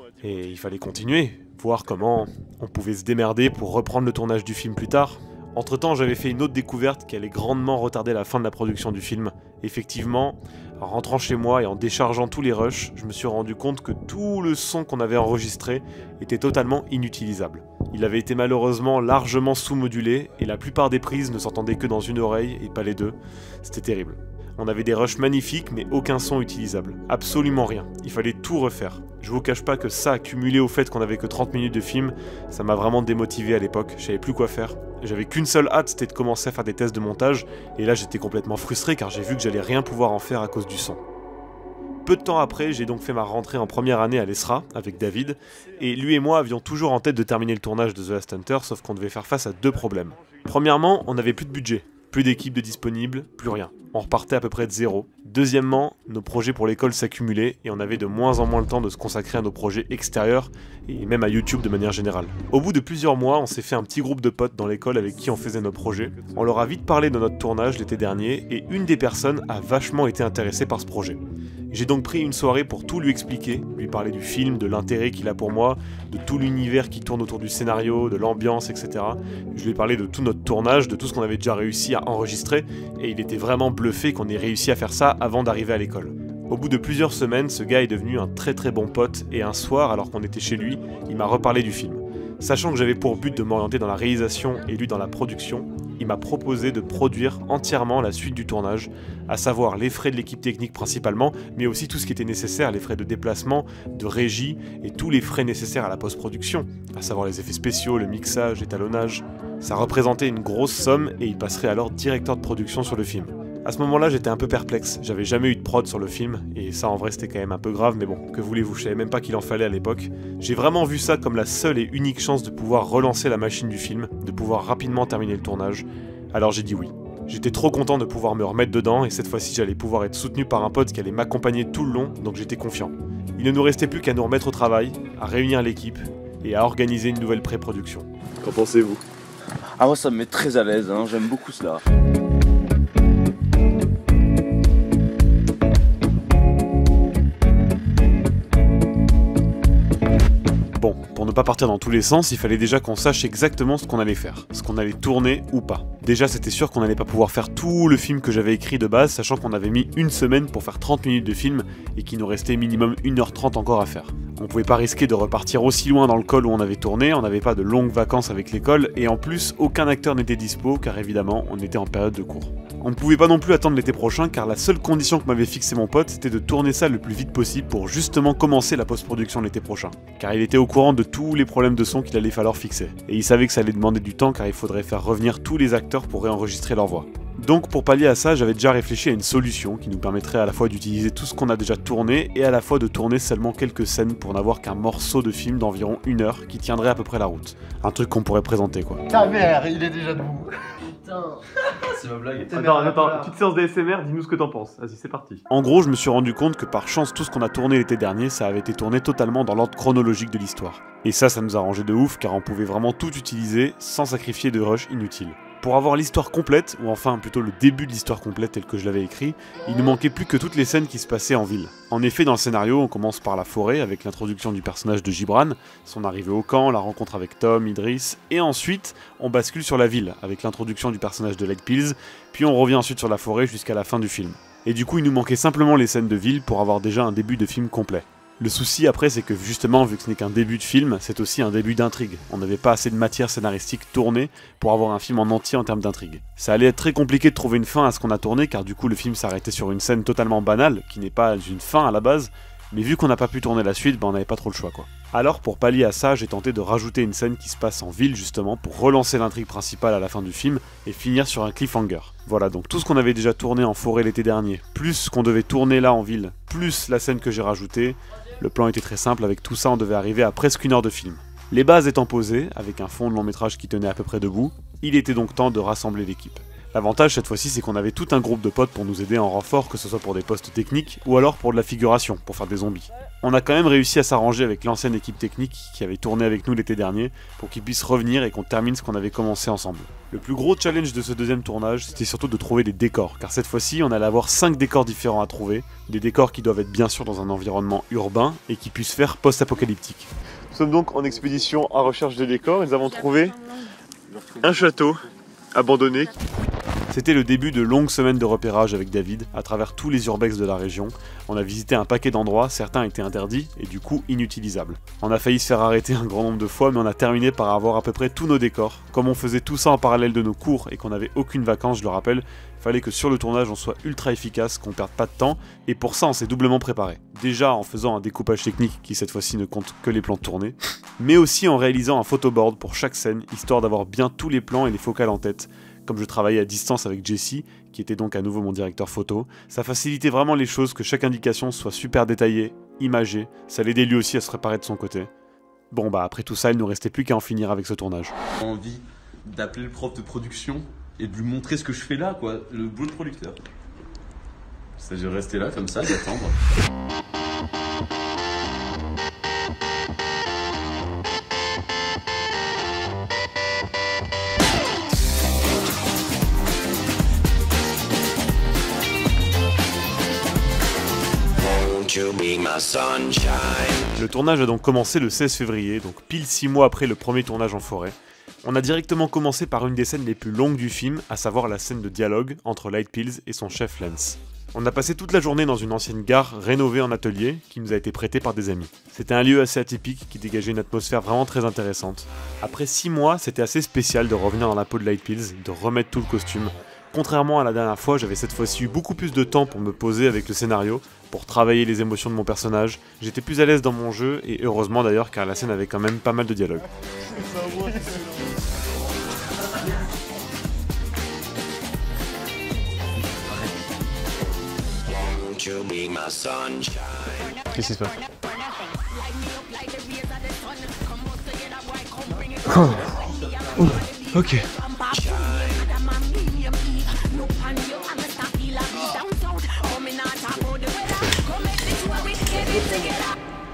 et il fallait continuer, voir comment on pouvait se démerder pour reprendre le tournage du film plus tard. Entre temps, j'avais fait une autre découverte qui allait grandement retarder la fin de la production du film. Effectivement, en rentrant chez moi et en déchargeant tous les rushs, je me suis rendu compte que tout le son qu'on avait enregistré était totalement inutilisable. Il avait été malheureusement largement sous-modulé, et la plupart des prises ne s'entendaient que dans une oreille et pas les deux. C'était terrible. On avait des rushs magnifiques, mais aucun son utilisable. Absolument rien. Il fallait tout refaire. Je vous cache pas que ça, accumulé au fait qu'on avait que trente minutes de film, ça m'a vraiment démotivé à l'époque. Je savais plus quoi faire. J'avais qu'une seule hâte, c'était de commencer à faire des tests de montage, et là j'étais complètement frustré car j'ai vu que j'allais rien pouvoir en faire à cause du son. Peu de temps après, j'ai donc fait ma rentrée en première année à l'E S R A avec David, et lui et moi avions toujours en tête de terminer le tournage de The Last Hunter, sauf qu'on devait faire face à deux problèmes. Premièrement, on n'avait plus de budget. Plus d'équipe de disponibles, plus rien. On repartait à peu près de zéro. Deuxièmement, nos projets pour l'école s'accumulaient et on avait de moins en moins le temps de se consacrer à nos projets extérieurs et même à YouTube de manière générale. Au bout de plusieurs mois, on s'est fait un petit groupe de potes dans l'école avec qui on faisait nos projets. On leur a vite parlé de notre tournage l'été dernier et une des personnes a vachement été intéressée par ce projet. J'ai donc pris une soirée pour tout lui expliquer, lui parler du film, de l'intérêt qu'il a pour moi, de tout l'univers qui tourne autour du scénario, de l'ambiance, et cetera. Je lui ai parlé de tout notre tournage, de tout ce qu'on avait déjà réussi à enregistrer, et il était vraiment bluffé qu'on ait réussi à faire ça avant d'arriver à l'école. Au bout de plusieurs semaines, ce gars est devenu un très très bon pote, et un soir, alors qu'on était chez lui, il m'a reparlé du film. Sachant que j'avais pour but de m'orienter dans la réalisation et lui dans la production, il m'a proposé de produire entièrement la suite du tournage, à savoir les frais de l'équipe technique principalement, mais aussi tout ce qui était nécessaire, les frais de déplacement, de régie et tous les frais nécessaires à la post-production, à savoir les effets spéciaux, le mixage, l'étalonnage. Ça représentait une grosse somme et il passerait alors directeur de production sur le film. À ce moment-là, j'étais un peu perplexe, j'avais jamais eu de prod sur le film, et ça en vrai c'était quand même un peu grave, mais bon, que voulez-vous, je savais même pas qu'il en fallait à l'époque. J'ai vraiment vu ça comme la seule et unique chance de pouvoir relancer la machine du film, de pouvoir rapidement terminer le tournage, alors j'ai dit oui. J'étais trop content de pouvoir me remettre dedans et cette fois-ci j'allais pouvoir être soutenu par un pote qui allait m'accompagner tout le long, donc j'étais confiant. Il ne nous restait plus qu'à nous remettre au travail, à réunir l'équipe et à organiser une nouvelle pré-production. Qu'en pensez-vous? Ah moi ça me met très à l'aise, hein. J'aime beaucoup cela. Bon, pour ne pas partir dans tous les sens, il fallait déjà qu'on sache exactement ce qu'on allait faire, ce qu'on allait tourner ou pas. Déjà c'était sûr qu'on n'allait pas pouvoir faire tout le film que j'avais écrit de base, sachant qu'on avait mis une semaine pour faire trente minutes de film et qu'il nous restait minimum une heure trente encore à faire. On pouvait pas risquer de repartir aussi loin dans le col où on avait tourné, on n'avait pas de longues vacances avec l'école et en plus aucun acteur n'était dispo car évidemment on était en période de cours. On ne pouvait pas non plus attendre l'été prochain car la seule condition que m'avait fixé mon pote c'était de tourner ça le plus vite possible pour justement commencer la post-production l'été prochain. Car il était au courant de tous les problèmes de son qu'il allait falloir fixer. Et il savait que ça allait demander du temps car il faudrait faire revenir tous les acteurs pour réenregistrer leur voix. Donc pour pallier à ça, j'avais déjà réfléchi à une solution qui nous permettrait à la fois d'utiliser tout ce qu'on a déjà tourné et à la fois de tourner seulement quelques scènes pour n'avoir qu'un morceau de film d'environ une heure qui tiendrait à peu près la route. Un truc qu'on pourrait présenter quoi. Ta mère, il est déjà debout. Putain. C'est ma blague. Attends, attends, petite séance d'A S M R, dis-nous ce que t'en penses. Vas-y, c'est parti. En gros, je me suis rendu compte que par chance, tout ce qu'on a tourné l'été dernier, ça avait été tourné totalement dans l'ordre chronologique de l'histoire. Et ça, ça nous a arrangé de ouf car on pouvait vraiment tout utiliser sans sacrifier de rush inutile. Pour avoir l'histoire complète, ou enfin plutôt le début de l'histoire complète tel que je l'avais écrit, il ne manquait plus que toutes les scènes qui se passaient en ville. En effet, dans le scénario, on commence par la forêt avec l'introduction du personnage de Gibran, son arrivée au camp, la rencontre avec Tom, Idris, et ensuite on bascule sur la ville avec l'introduction du personnage de Light Pills, puis on revient ensuite sur la forêt jusqu'à la fin du film. Et du coup, il nous manquait simplement les scènes de ville pour avoir déjà un début de film complet. Le souci après c'est que justement vu que ce n'est qu'un début de film, c'est aussi un début d'intrigue. On n'avait pas assez de matière scénaristique tournée pour avoir un film en entier en termes d'intrigue. Ça allait être très compliqué de trouver une fin à ce qu'on a tourné car du coup le film s'arrêtait sur une scène totalement banale, qui n'est pas une fin à la base, mais vu qu'on n'a pas pu tourner la suite, ben on n'avait pas trop le choix quoi. Alors pour pallier à ça, j'ai tenté de rajouter une scène qui se passe en ville justement pour relancer l'intrigue principale à la fin du film et finir sur un cliffhanger. Voilà donc tout ce qu'on avait déjà tourné en forêt l'été dernier, plus ce qu'on devait tourner là en ville, plus la scène que j'ai rajoutée. Le plan était très simple, avec tout ça on devait arriver à presque une heure de film. Les bases étant posées, avec un fond de long métrage qui tenait à peu près debout, il était donc temps de rassembler l'équipe. L'avantage cette fois-ci c'est qu'on avait tout un groupe de potes pour nous aider en renfort, que ce soit pour des postes techniques ou alors pour de la figuration, pour faire des zombies. On a quand même réussi à s'arranger avec l'ancienne équipe technique qui avait tourné avec nous l'été dernier pour qu'ils puissent revenir et qu'on termine ce qu'on avait commencé ensemble. Le plus gros challenge de ce deuxième tournage c'était surtout de trouver des décors, car cette fois-ci on allait avoir cinq décors différents à trouver, des décors qui doivent être bien sûr dans un environnement urbain et qui puissent faire post-apocalyptique. Nous sommes donc en expédition à recherche de décors et nous avons trouvé un château abandonné. C'était le début de longues semaines de repérage avec David, à travers tous les urbex de la région. On a visité un paquet d'endroits, certains étaient interdits et du coup inutilisables. On a failli se faire arrêter un grand nombre de fois, mais on a terminé par avoir à peu près tous nos décors. Comme on faisait tout ça en parallèle de nos cours et qu'on n'avait aucune vacances, je le rappelle, il fallait que sur le tournage on soit ultra efficace, qu'on perde pas de temps, et pour ça on s'est doublement préparé. Déjà en faisant un découpage technique qui cette fois-ci ne compte que les plans tournés, mais aussi en réalisant un photoboard pour chaque scène, histoire d'avoir bien tous les plans et les focales en tête. Comme je travaillais à distance avec Jesse, qui était donc à nouveau mon directeur photo, ça facilitait vraiment les choses, que chaque indication soit super détaillée, imagée, ça l'aidait lui aussi à se préparer de son côté. Bon bah après tout ça, il ne nous restait plus qu'à en finir avec ce tournage. J'ai envie d'appeler le prof de production et de lui montrer ce que je fais là, quoi, le boulot de producteur. C'est-à-dire rester là comme ça, d'attendre. Le tournage a donc commencé le seize février, donc pile six mois après le premier tournage en forêt. On a directement commencé par une des scènes les plus longues du film, à savoir la scène de dialogue entre Light Pills et son chef Lance. On a passé toute la journée dans une ancienne gare rénovée en atelier, qui nous a été prêtée par des amis. C'était un lieu assez atypique qui dégageait une atmosphère vraiment très intéressante. Après six mois, c'était assez spécial de revenir dans la peau de Light Pills, de remettre tout le costume. Contrairement à la dernière fois, j'avais cette fois-ci eu beaucoup plus de temps pour me poser avec le scénario, pour travailler les émotions de mon personnage. J'étais plus à l'aise dans mon jeu, et heureusement d'ailleurs car la scène avait quand même pas mal de dialogue. Qu'est-ce qui se passe? Oh. Oh. Ok.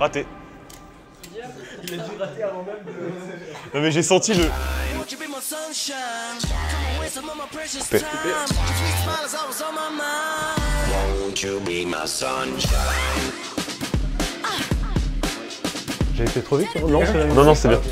Raté. Il a dû rater avant même de... Non mais j'ai senti le... Coupé. J'ai été trop vite, non? Non, non, c'est bien.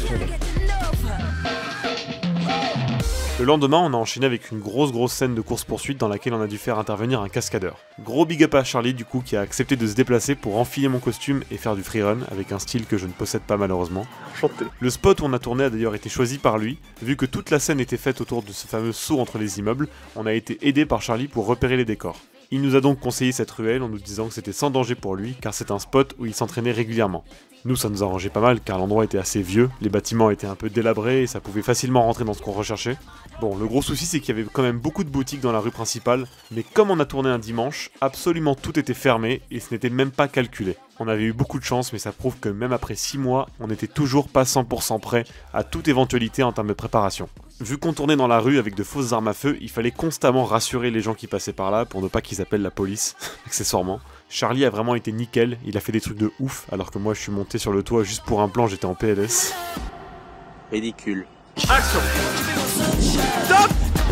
Le lendemain, on a enchaîné avec une grosse grosse scène de course-poursuite dans laquelle on a dû faire intervenir un cascadeur. Gros big up à Charlie du coup qui a accepté de se déplacer pour enfiler mon costume et faire du freerun avec un style que je ne possède pas malheureusement. Chanté. Le spot où on a tourné a d'ailleurs été choisi par lui, vu que toute la scène était faite autour de ce fameux saut entre les immeubles, on a été aidé par Charlie pour repérer les décors. Il nous a donc conseillé cette ruelle en nous disant que c'était sans danger pour lui car c'est un spot où il s'entraînait régulièrement. Nous ça nous arrangeait pas mal car l'endroit était assez vieux, les bâtiments étaient un peu délabrés et ça pouvait facilement rentrer dans ce qu'on recherchait. Bon, le gros souci c'est qu'il y avait quand même beaucoup de boutiques dans la rue principale, mais comme on a tourné un dimanche, absolument tout était fermé et ce n'était même pas calculé. On avait eu beaucoup de chance mais ça prouve que même après six mois, on n'était toujours pas cent pour cent prêt à toute éventualité en termes de préparation. Vu qu'on tournait dans la rue avec de fausses armes à feu, il fallait constamment rassurer les gens qui passaient par là pour ne pas qu'ils appellent la police, accessoirement. Charlie a vraiment été nickel, il a fait des trucs de ouf, alors que moi je suis monté sur le toit juste pour un plan, j'étais en P L S. Ridicule. Action. Stop.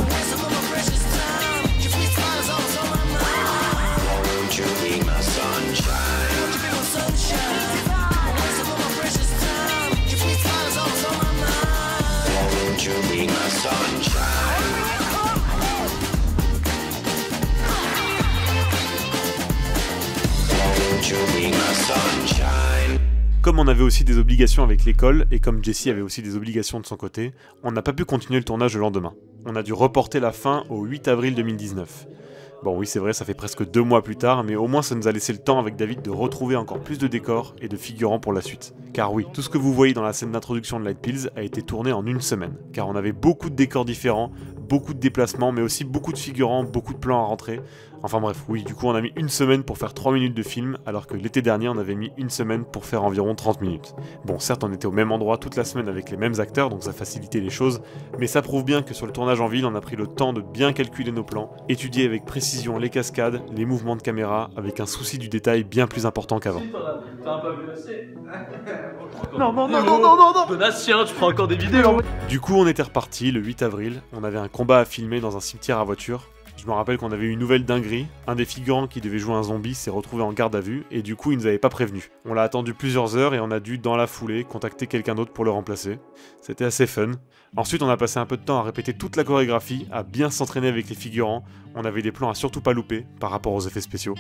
Comme on avait aussi des obligations avec l'école, et comme Jessie avait aussi des obligations de son côté, on n'a pas pu continuer le tournage le lendemain. On a dû reporter la fin au huit avril deux mille dix-neuf. Bon oui c'est vrai, ça fait presque deux mois plus tard, mais au moins ça nous a laissé le temps avec David de retrouver encore plus de décors et de figurants pour la suite. Car oui, tout ce que vous voyez dans la scène d'introduction de Light Pills a été tourné en une semaine, car on avait beaucoup de décors différents, beaucoup de déplacements, mais aussi beaucoup de figurants, beaucoup de plans à rentrer. Enfin bref, oui, du coup on a mis une semaine pour faire trois minutes de film, alors que l'été dernier on avait mis une semaine pour faire environ trente minutes. Bon, certes on était au même endroit toute la semaine avec les mêmes acteurs, donc ça facilitait les choses, mais ça prouve bien que sur le tournage en ville on a pris le temps de bien calculer nos plans, étudier avec précision les cascades, les mouvements de caméra, avec un souci du détail bien plus important qu'avant. T'as un peu vu assez. Non, non, non, non, non, non, non. Donatien, tu prends encore des vidéos. Du coup on était reparti le huit avril, on avait un combat à filmer dans un cimetière à voiture. Je me rappelle qu'on avait eu une nouvelle dinguerie, un des figurants qui devait jouer un zombie s'est retrouvé en garde à vue et du coup il nous avait pas prévenu. On l'a attendu plusieurs heures et on a dû dans la foulée contacter quelqu'un d'autre pour le remplacer. C'était assez fun. Ensuite on a passé un peu de temps à répéter toute la chorégraphie, à bien s'entraîner avec les figurants, on avait des plans à surtout pas louper par rapport aux effets spéciaux.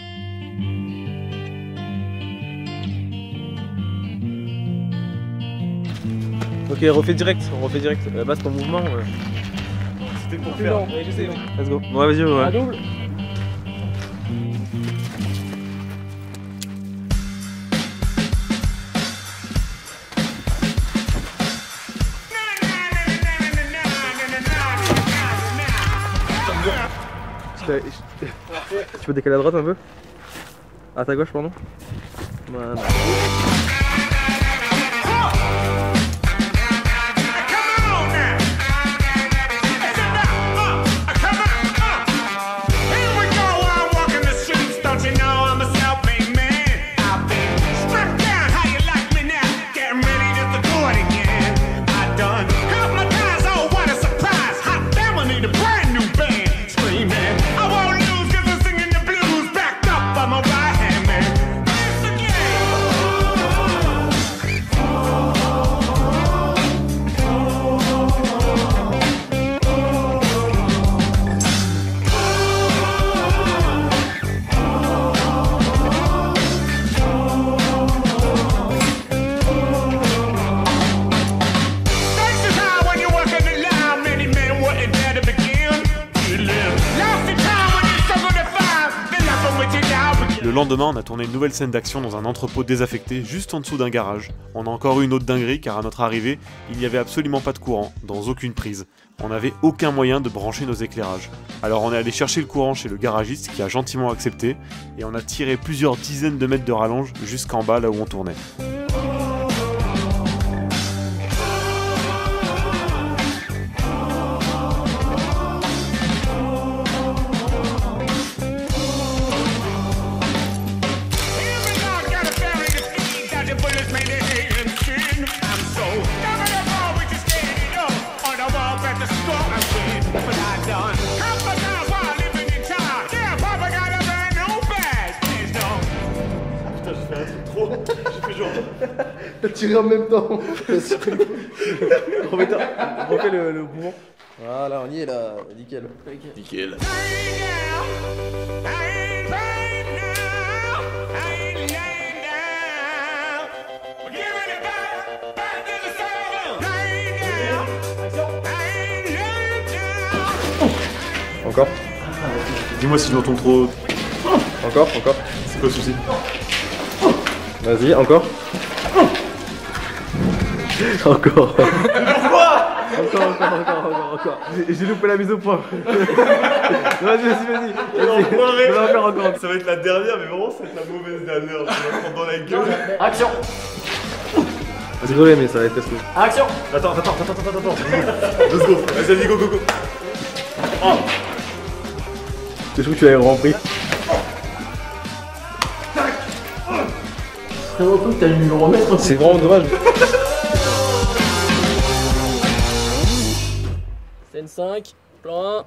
Ok, refais direct, on refait direct. À la base ton mouvement... Euh... C'était pour faire. Ouais, je sais, ouais. Let's go. Ouais, vas-y, ouais. À double. Tu peux décaler à droite un peu? À ta gauche, pardon. Voilà. Le lendemain, on a tourné une nouvelle scène d'action dans un entrepôt désaffecté juste en dessous d'un garage. On a encore eu une autre dinguerie car à notre arrivée, il n'y avait absolument pas de courant, dans aucune prise. On n'avait aucun moyen de brancher nos éclairages. Alors on est allé chercher le courant chez le garagiste qui a gentiment accepté et on a tiré plusieurs dizaines de mètres de rallonge jusqu'en bas là où on tournait. T'as tiré en même temps. Refais le, le mouvement. Voilà, on y est là, nickel. Nickel. Encore. Dis-moi si je m'entends trop. Encore, encore. C'est quoi le souci? Vas-y, encore. Encore. Pourquoi? Encore, encore, encore, encore, encore. J'ai loupé la mise au point. Vas-y, vas-y, vas-y. Vas encore, encore. Ça va être la dernière, mais vraiment, ça va être la mauvaise dernière. Tu vas prendre dans la gueule. Action. Désolé, mais ça va être casse-couille. Action. Attends, attends, attends, attends, attends, attends. Deux secondes. Vas-y, vas-y, go, go, go. Oh. C'est sûr que tu l'avais rempli. C'est vraiment dommage. Scène cinq, plan un.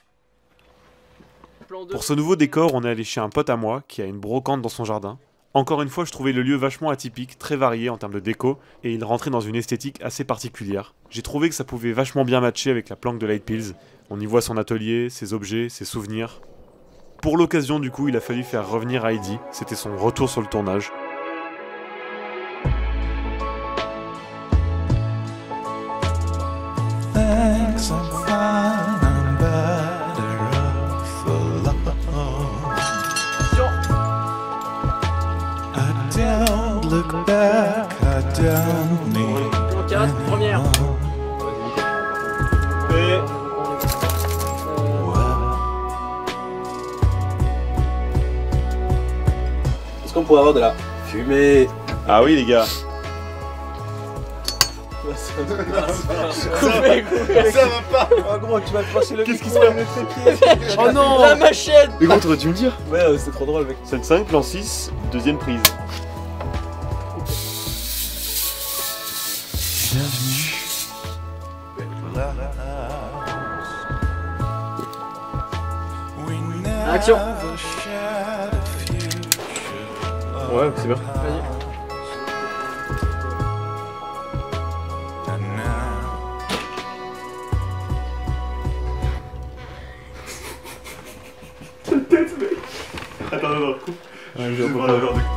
Plan deux. Pour ce nouveau décor, on est allé chez un pote à moi qui a une brocante dans son jardin. Encore une fois, je trouvais le lieu vachement atypique, très varié en termes de déco, et il rentrait dans une esthétique assez particulière. J'ai trouvé que ça pouvait vachement bien matcher avec la planque de Light Pills. On y voit son atelier, ses objets, ses souvenirs. Pour l'occasion, du coup, il a fallu faire revenir Heidi. C'était son retour sur le tournage. Thanks, I'm fine, I'm better off alone. I don't look back, I don't need quatre, première. Est-ce qu'on pourrait avoir de la fumée? Ah oui, les gars. Coupé, coupé. Ça va pas. Oh gros, tu vas te passer le Qu'est-ce qui micro se avec tes pieds. Oh non, la machette. Mais gros, t'aurais dû me dire. Ouais, euh, c'est trop drôle, mec. Scène cinq, plan six, deuxième prise. Action. Ouais, c'est bien. Vas-y. Attends, attends, coupe. Ouais, je vais prendre la verre de...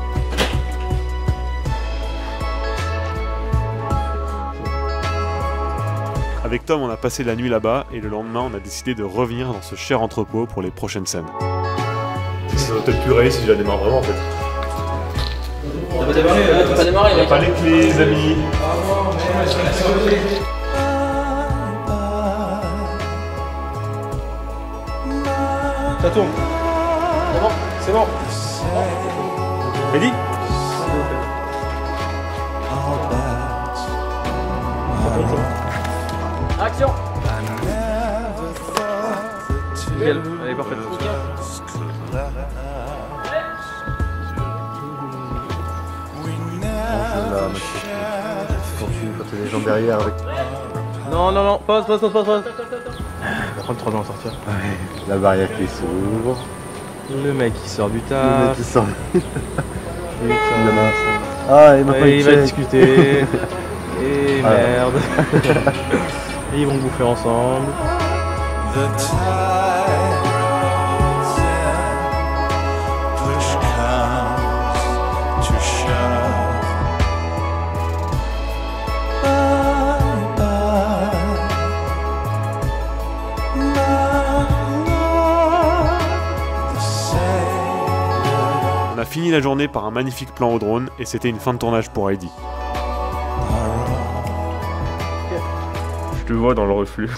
Avec Tom, on a passé la nuit là-bas et le lendemain, on a décidé de revenir dans ce cher entrepôt pour les prochaines scènes. Ça doit peut-être plus réel si je la démarre vraiment en fait. T'as pas démarré, t'as pas démarré, mec. Pas les clés, les amis. Ça tourne. C'est bon, c'est bon. Ready? Action. Nickel, elle est parfaite. Quand tu quand t'as des gens derrière avec. Non, non, non, pause, pause, pause, pause, pause. Ça va prendre trois ans à sortir. Ouais, la barrière qui s'ouvre. Le mec qui sort du taf. Le mec qui sort. Et ah, il, ouais, il va check. discuter. Et ah. merde. Et ils vont bouffer ensemble. On a fini la journée par un magnifique plan au drone et c'était une fin de tournage pour Heidi. Je te vois dans le reflux.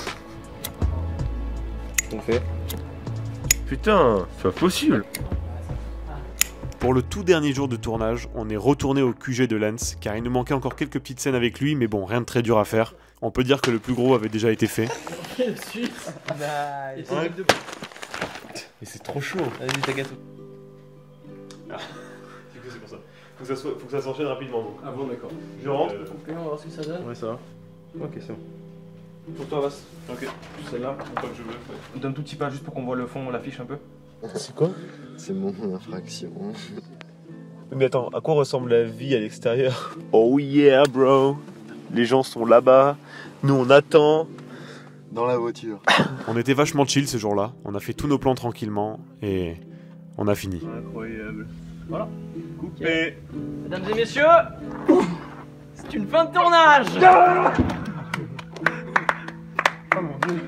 On fait. Putain, c'est pas possible. Pour le tout dernier jour de tournage, on est retourné au Q G de Lens car il nous manquait encore quelques petites scènes avec lui, mais bon, rien de très dur à faire. On peut dire que le plus gros avait déjà été fait. Nice. Ouais. Mais c'est trop chaud. Vas-y, t'as gâteau. Ah, c'est pour ça. Faut que ça, soit, faut que ça s'enchaîne rapidement. Donc. Ah bon, d'accord. Je rentre. Euh... On va voir ce que ça donne. Ouais, ça va. Ok, c'est bon. Pour toi, Vas. Ok. Celle-là. Pas que je veux. Ouais. Donne tout petit pas juste pour qu'on voit le fond, l'affiche un peu. C'est quoi? C'est mon infraction. Mais attends, à quoi ressemble la vie à l'extérieur? Oh yeah, bro. Les gens sont là-bas, nous on attend. Dans la voiture. On était vachement chill ce jour-là, on a fait tous nos plans tranquillement et on a fini. Incroyable. Voilà. Coupé. Mesdames et messieurs, c'est une fin de tournage. Oh mon dieu.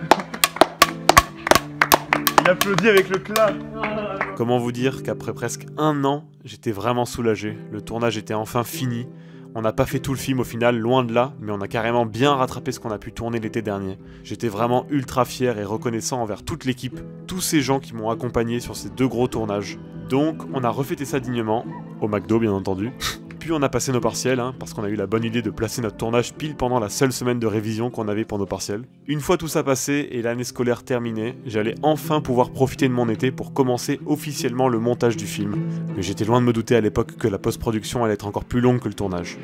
Il applaudit avec le clap. Comment vous dire qu'après presque un an, j'étais vraiment soulagé. Le tournage était enfin fini. On n'a pas fait tout le film au final, loin de là, mais on a carrément bien rattrapé ce qu'on a pu tourner l'été dernier. J'étais vraiment ultra fier et reconnaissant envers toute l'équipe, tous ces gens qui m'ont accompagné sur ces deux gros tournages. Donc, on a refêté ça dignement, au McDo bien entendu. Puis on a passé nos partiels, hein, parce qu'on a eu la bonne idée de placer notre tournage pile pendant la seule semaine de révision qu'on avait pour nos partiels. Une fois tout ça passé et l'année scolaire terminée, j'allais enfin pouvoir profiter de mon été pour commencer officiellement le montage du film. Mais j'étais loin de me douter à l'époque que la post-production allait être encore plus longue que le tournage.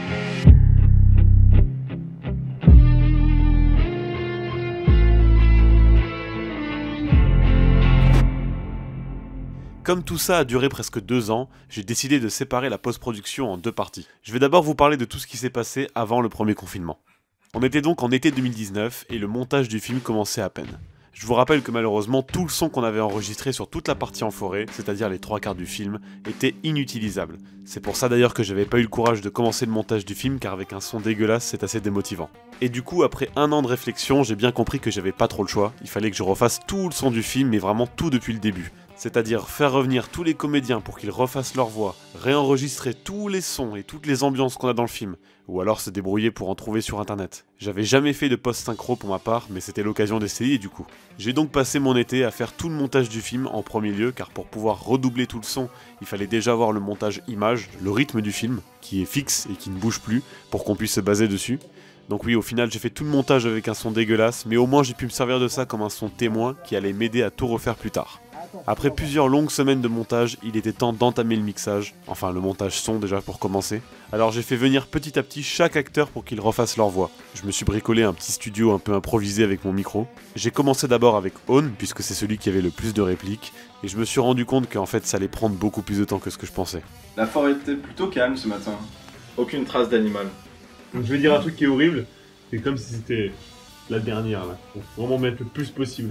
Comme tout ça a duré presque deux ans, j'ai décidé de séparer la post-production en deux parties. Je vais d'abord vous parler de tout ce qui s'est passé avant le premier confinement. On était donc en été deux mille dix-neuf et le montage du film commençait à peine. Je vous rappelle que malheureusement tout le son qu'on avait enregistré sur toute la partie en forêt, c'est-à-dire les trois quarts du film, était inutilisable. C'est pour ça d'ailleurs que j'avais pas eu le courage de commencer le montage du film car avec un son dégueulasse c'est assez démotivant. Et du coup après un an de réflexion, j'ai bien compris que j'avais pas trop le choix, il fallait que je refasse tout le son du film mais vraiment tout depuis le début. C'est-à-dire faire revenir tous les comédiens pour qu'ils refassent leur voix, réenregistrer tous les sons et toutes les ambiances qu'on a dans le film, ou alors se débrouiller pour en trouver sur internet. J'avais jamais fait de post-synchro pour ma part, mais c'était l'occasion d'essayer du coup. J'ai donc passé mon été à faire tout le montage du film en premier lieu, car pour pouvoir redoubler tout le son, il fallait déjà avoir le montage image, le rythme du film, qui est fixe et qui ne bouge plus, pour qu'on puisse se baser dessus. Donc oui, au final j'ai fait tout le montage avec un son dégueulasse, mais au moins j'ai pu me servir de ça comme un son témoin qui allait m'aider à tout refaire plus tard. Après plusieurs longues semaines de montage, il était temps d'entamer le mixage, enfin le montage son déjà pour commencer. Alors j'ai fait venir petit à petit chaque acteur pour qu'ils refassent leur voix. Je me suis bricolé un petit studio un peu improvisé avec mon micro. J'ai commencé d'abord avec Own, puisque c'est celui qui avait le plus de répliques, et je me suis rendu compte qu'en fait ça allait prendre beaucoup plus de temps que ce que je pensais. La forêt était plutôt calme ce matin, aucune trace d'animal. Donc je vais dire un truc qui est horrible, c'est comme si c'était la dernière là, faut vraiment mettre le plus possible.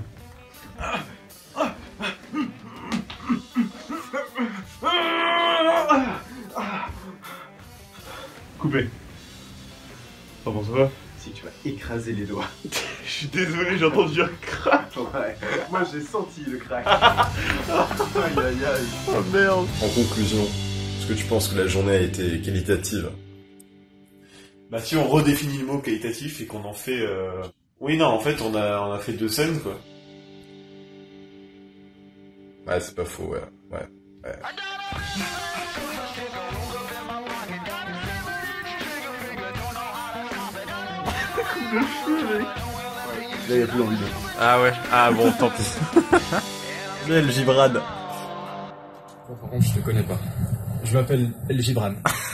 Coupé. T'en penses quoi? Si tu vas écraser les doigts. Je suis désolé, j'ai entendu un crack. Ouais. Moi j'ai senti le crack. Aïe aïe aïe. Oh merde. En conclusion, est-ce que tu penses que la journée a été qualitative? Bah si on redéfinit le mot qualitatif et qu'on en fait... Euh... Oui non, en fait on a, on a fait deux scènes quoi. Ouais, c'est pas faux, ouais. Ouais. Ouais. Là, il a plus envie de. Ah ouais, ah bon, tant pis. Là, El Gibran. Bon, par contre, je te connais pas. Je m'appelle El Gibran.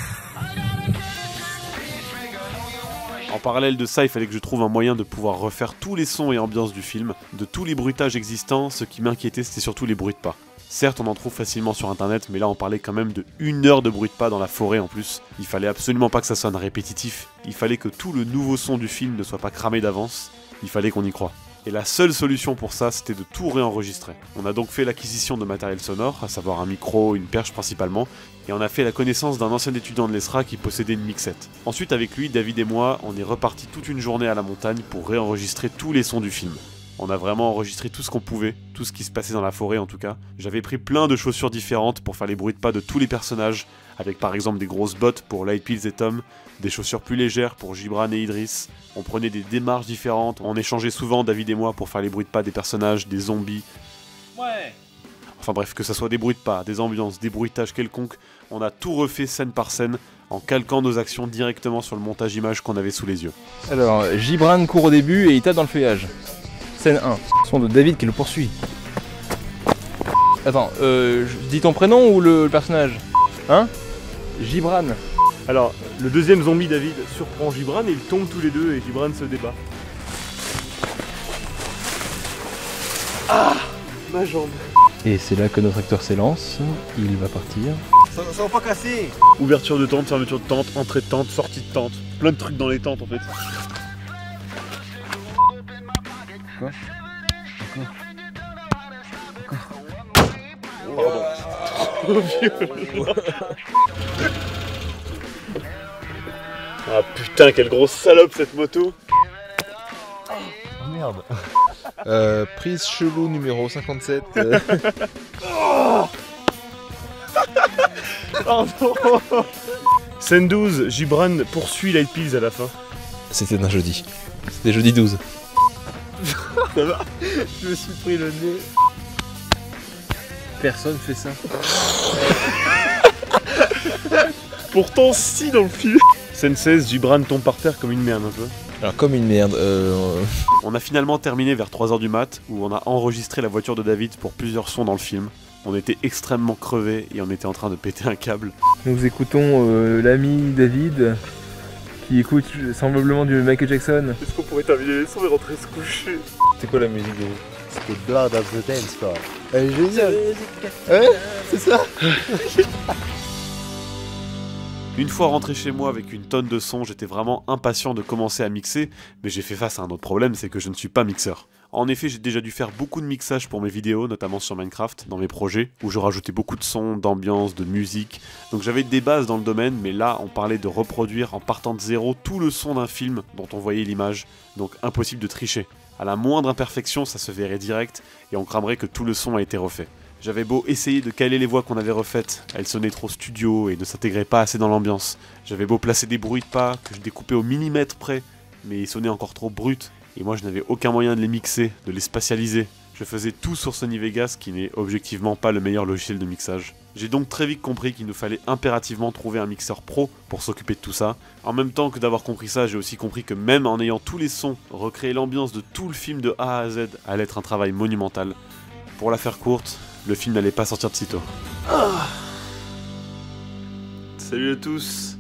En parallèle de ça, il fallait que je trouve un moyen de pouvoir refaire tous les sons et ambiances du film, de tous les bruitages existants. Ce qui m'inquiétait, c'était surtout les bruits de pas. Certes, on en trouve facilement sur internet, mais là on parlait quand même de une heure de bruit de pas dans la forêt en plus. Il fallait absolument pas que ça sonne répétitif, il fallait que tout le nouveau son du film ne soit pas cramé d'avance, il fallait qu'on y croie. Et la seule solution pour ça, c'était de tout réenregistrer. On a donc fait l'acquisition de matériel sonore, à savoir un micro, une perche principalement, et on a fait la connaissance d'un ancien étudiant de l'E S R A qui possédait une mixette. Ensuite, avec lui, David et moi, on est reparti toute une journée à la montagne pour réenregistrer tous les sons du film. On a vraiment enregistré tout ce qu'on pouvait, tout ce qui se passait dans la forêt en tout cas. J'avais pris plein de chaussures différentes pour faire les bruits de pas de tous les personnages, avec par exemple des grosses bottes pour Light Pills et Tom, des chaussures plus légères pour Gibran et Idriss. On prenait des démarches différentes, on échangeait souvent David et moi pour faire les bruits de pas des personnages, des zombies. Ouais. Enfin bref, que ça soit des bruits de pas, des ambiances, des bruitages quelconques, on a tout refait scène par scène, en calquant nos actions directement sur le montage image qu'on avait sous les yeux. Alors, Gibran court au début et il tape dans le feuillage. Scène un. Son de David qui le poursuit. Attends, euh, je dis ton prénom ou le, le personnage? Hein? Gibran. Alors, le deuxième zombie David surprend Gibran et ils tombent tous les deux et Gibran se débat. Ah! Ma jambe. Et c'est là que notre acteur s'élance. Il va partir. Ça, ça va pas casser. Ouverture de tente, fermeture de tente, entrée de tente, sortie de tente. Plein de trucs dans les tentes en fait. Quoi? Pardon. Ah putain, quelle grosse salope cette moto. Oh merde. Euh, prise chelou numéro cinquante-sept. Euh... Oh oh non. Scène douze, Gibran poursuit Light Pills à la fin. C'était un jeudi. C'était jeudi douze. Ça va? Je me suis pris le nez. Personne fait ça. Pourtant si dans le film. Scène seize, Gibran tombe par terre comme une merde un peu. Alors comme une merde, euh... On a finalement terminé vers trois heures du mat, où on a enregistré la voiture de David pour plusieurs sons dans le film. On était extrêmement crevés et on était en train de péter un câble. Nous écoutons euh, l'ami David, qui écoute semblablement du Michael Jackson. Est-ce qu'on pourrait terminer les sons et rentrer se coucher? C'est quoi la musique de... C'était Blood of the Dance Floor. Elle est géniale. Ouais, c'est ça. Une fois rentré chez moi avec une tonne de sons, j'étais vraiment impatient de commencer à mixer, mais j'ai fait face à un autre problème, c'est que je ne suis pas mixeur. En effet, j'ai déjà dû faire beaucoup de mixage pour mes vidéos, notamment sur Minecraft, dans mes projets, où je rajoutais beaucoup de sons, d'ambiance, de musique. Donc j'avais des bases dans le domaine, mais là, on parlait de reproduire en partant de zéro tout le son d'un film dont on voyait l'image, donc impossible de tricher. À la moindre imperfection, ça se verrait direct, et on cramerait que tout le son a été refait. J'avais beau essayer de caler les voix qu'on avait refaites, elles sonnaient trop studio et ne s'intégraient pas assez dans l'ambiance. J'avais beau placer des bruits de pas que je découpais au millimètre près, mais ils sonnaient encore trop bruts, et moi je n'avais aucun moyen de les mixer, de les spatialiser. Je faisais tout sur Sony Vegas, qui n'est objectivement pas le meilleur logiciel de mixage. J'ai donc très vite compris qu'il nous fallait impérativement trouver un mixeur pro pour s'occuper de tout ça. En même temps que d'avoir compris ça, j'ai aussi compris que même en ayant tous les sons, recréer l'ambiance de tout le film de A à Z allait être un travail monumental. Pour la faire courte, le film n'allait pas sortir de sitôt. Ah. Salut à tous.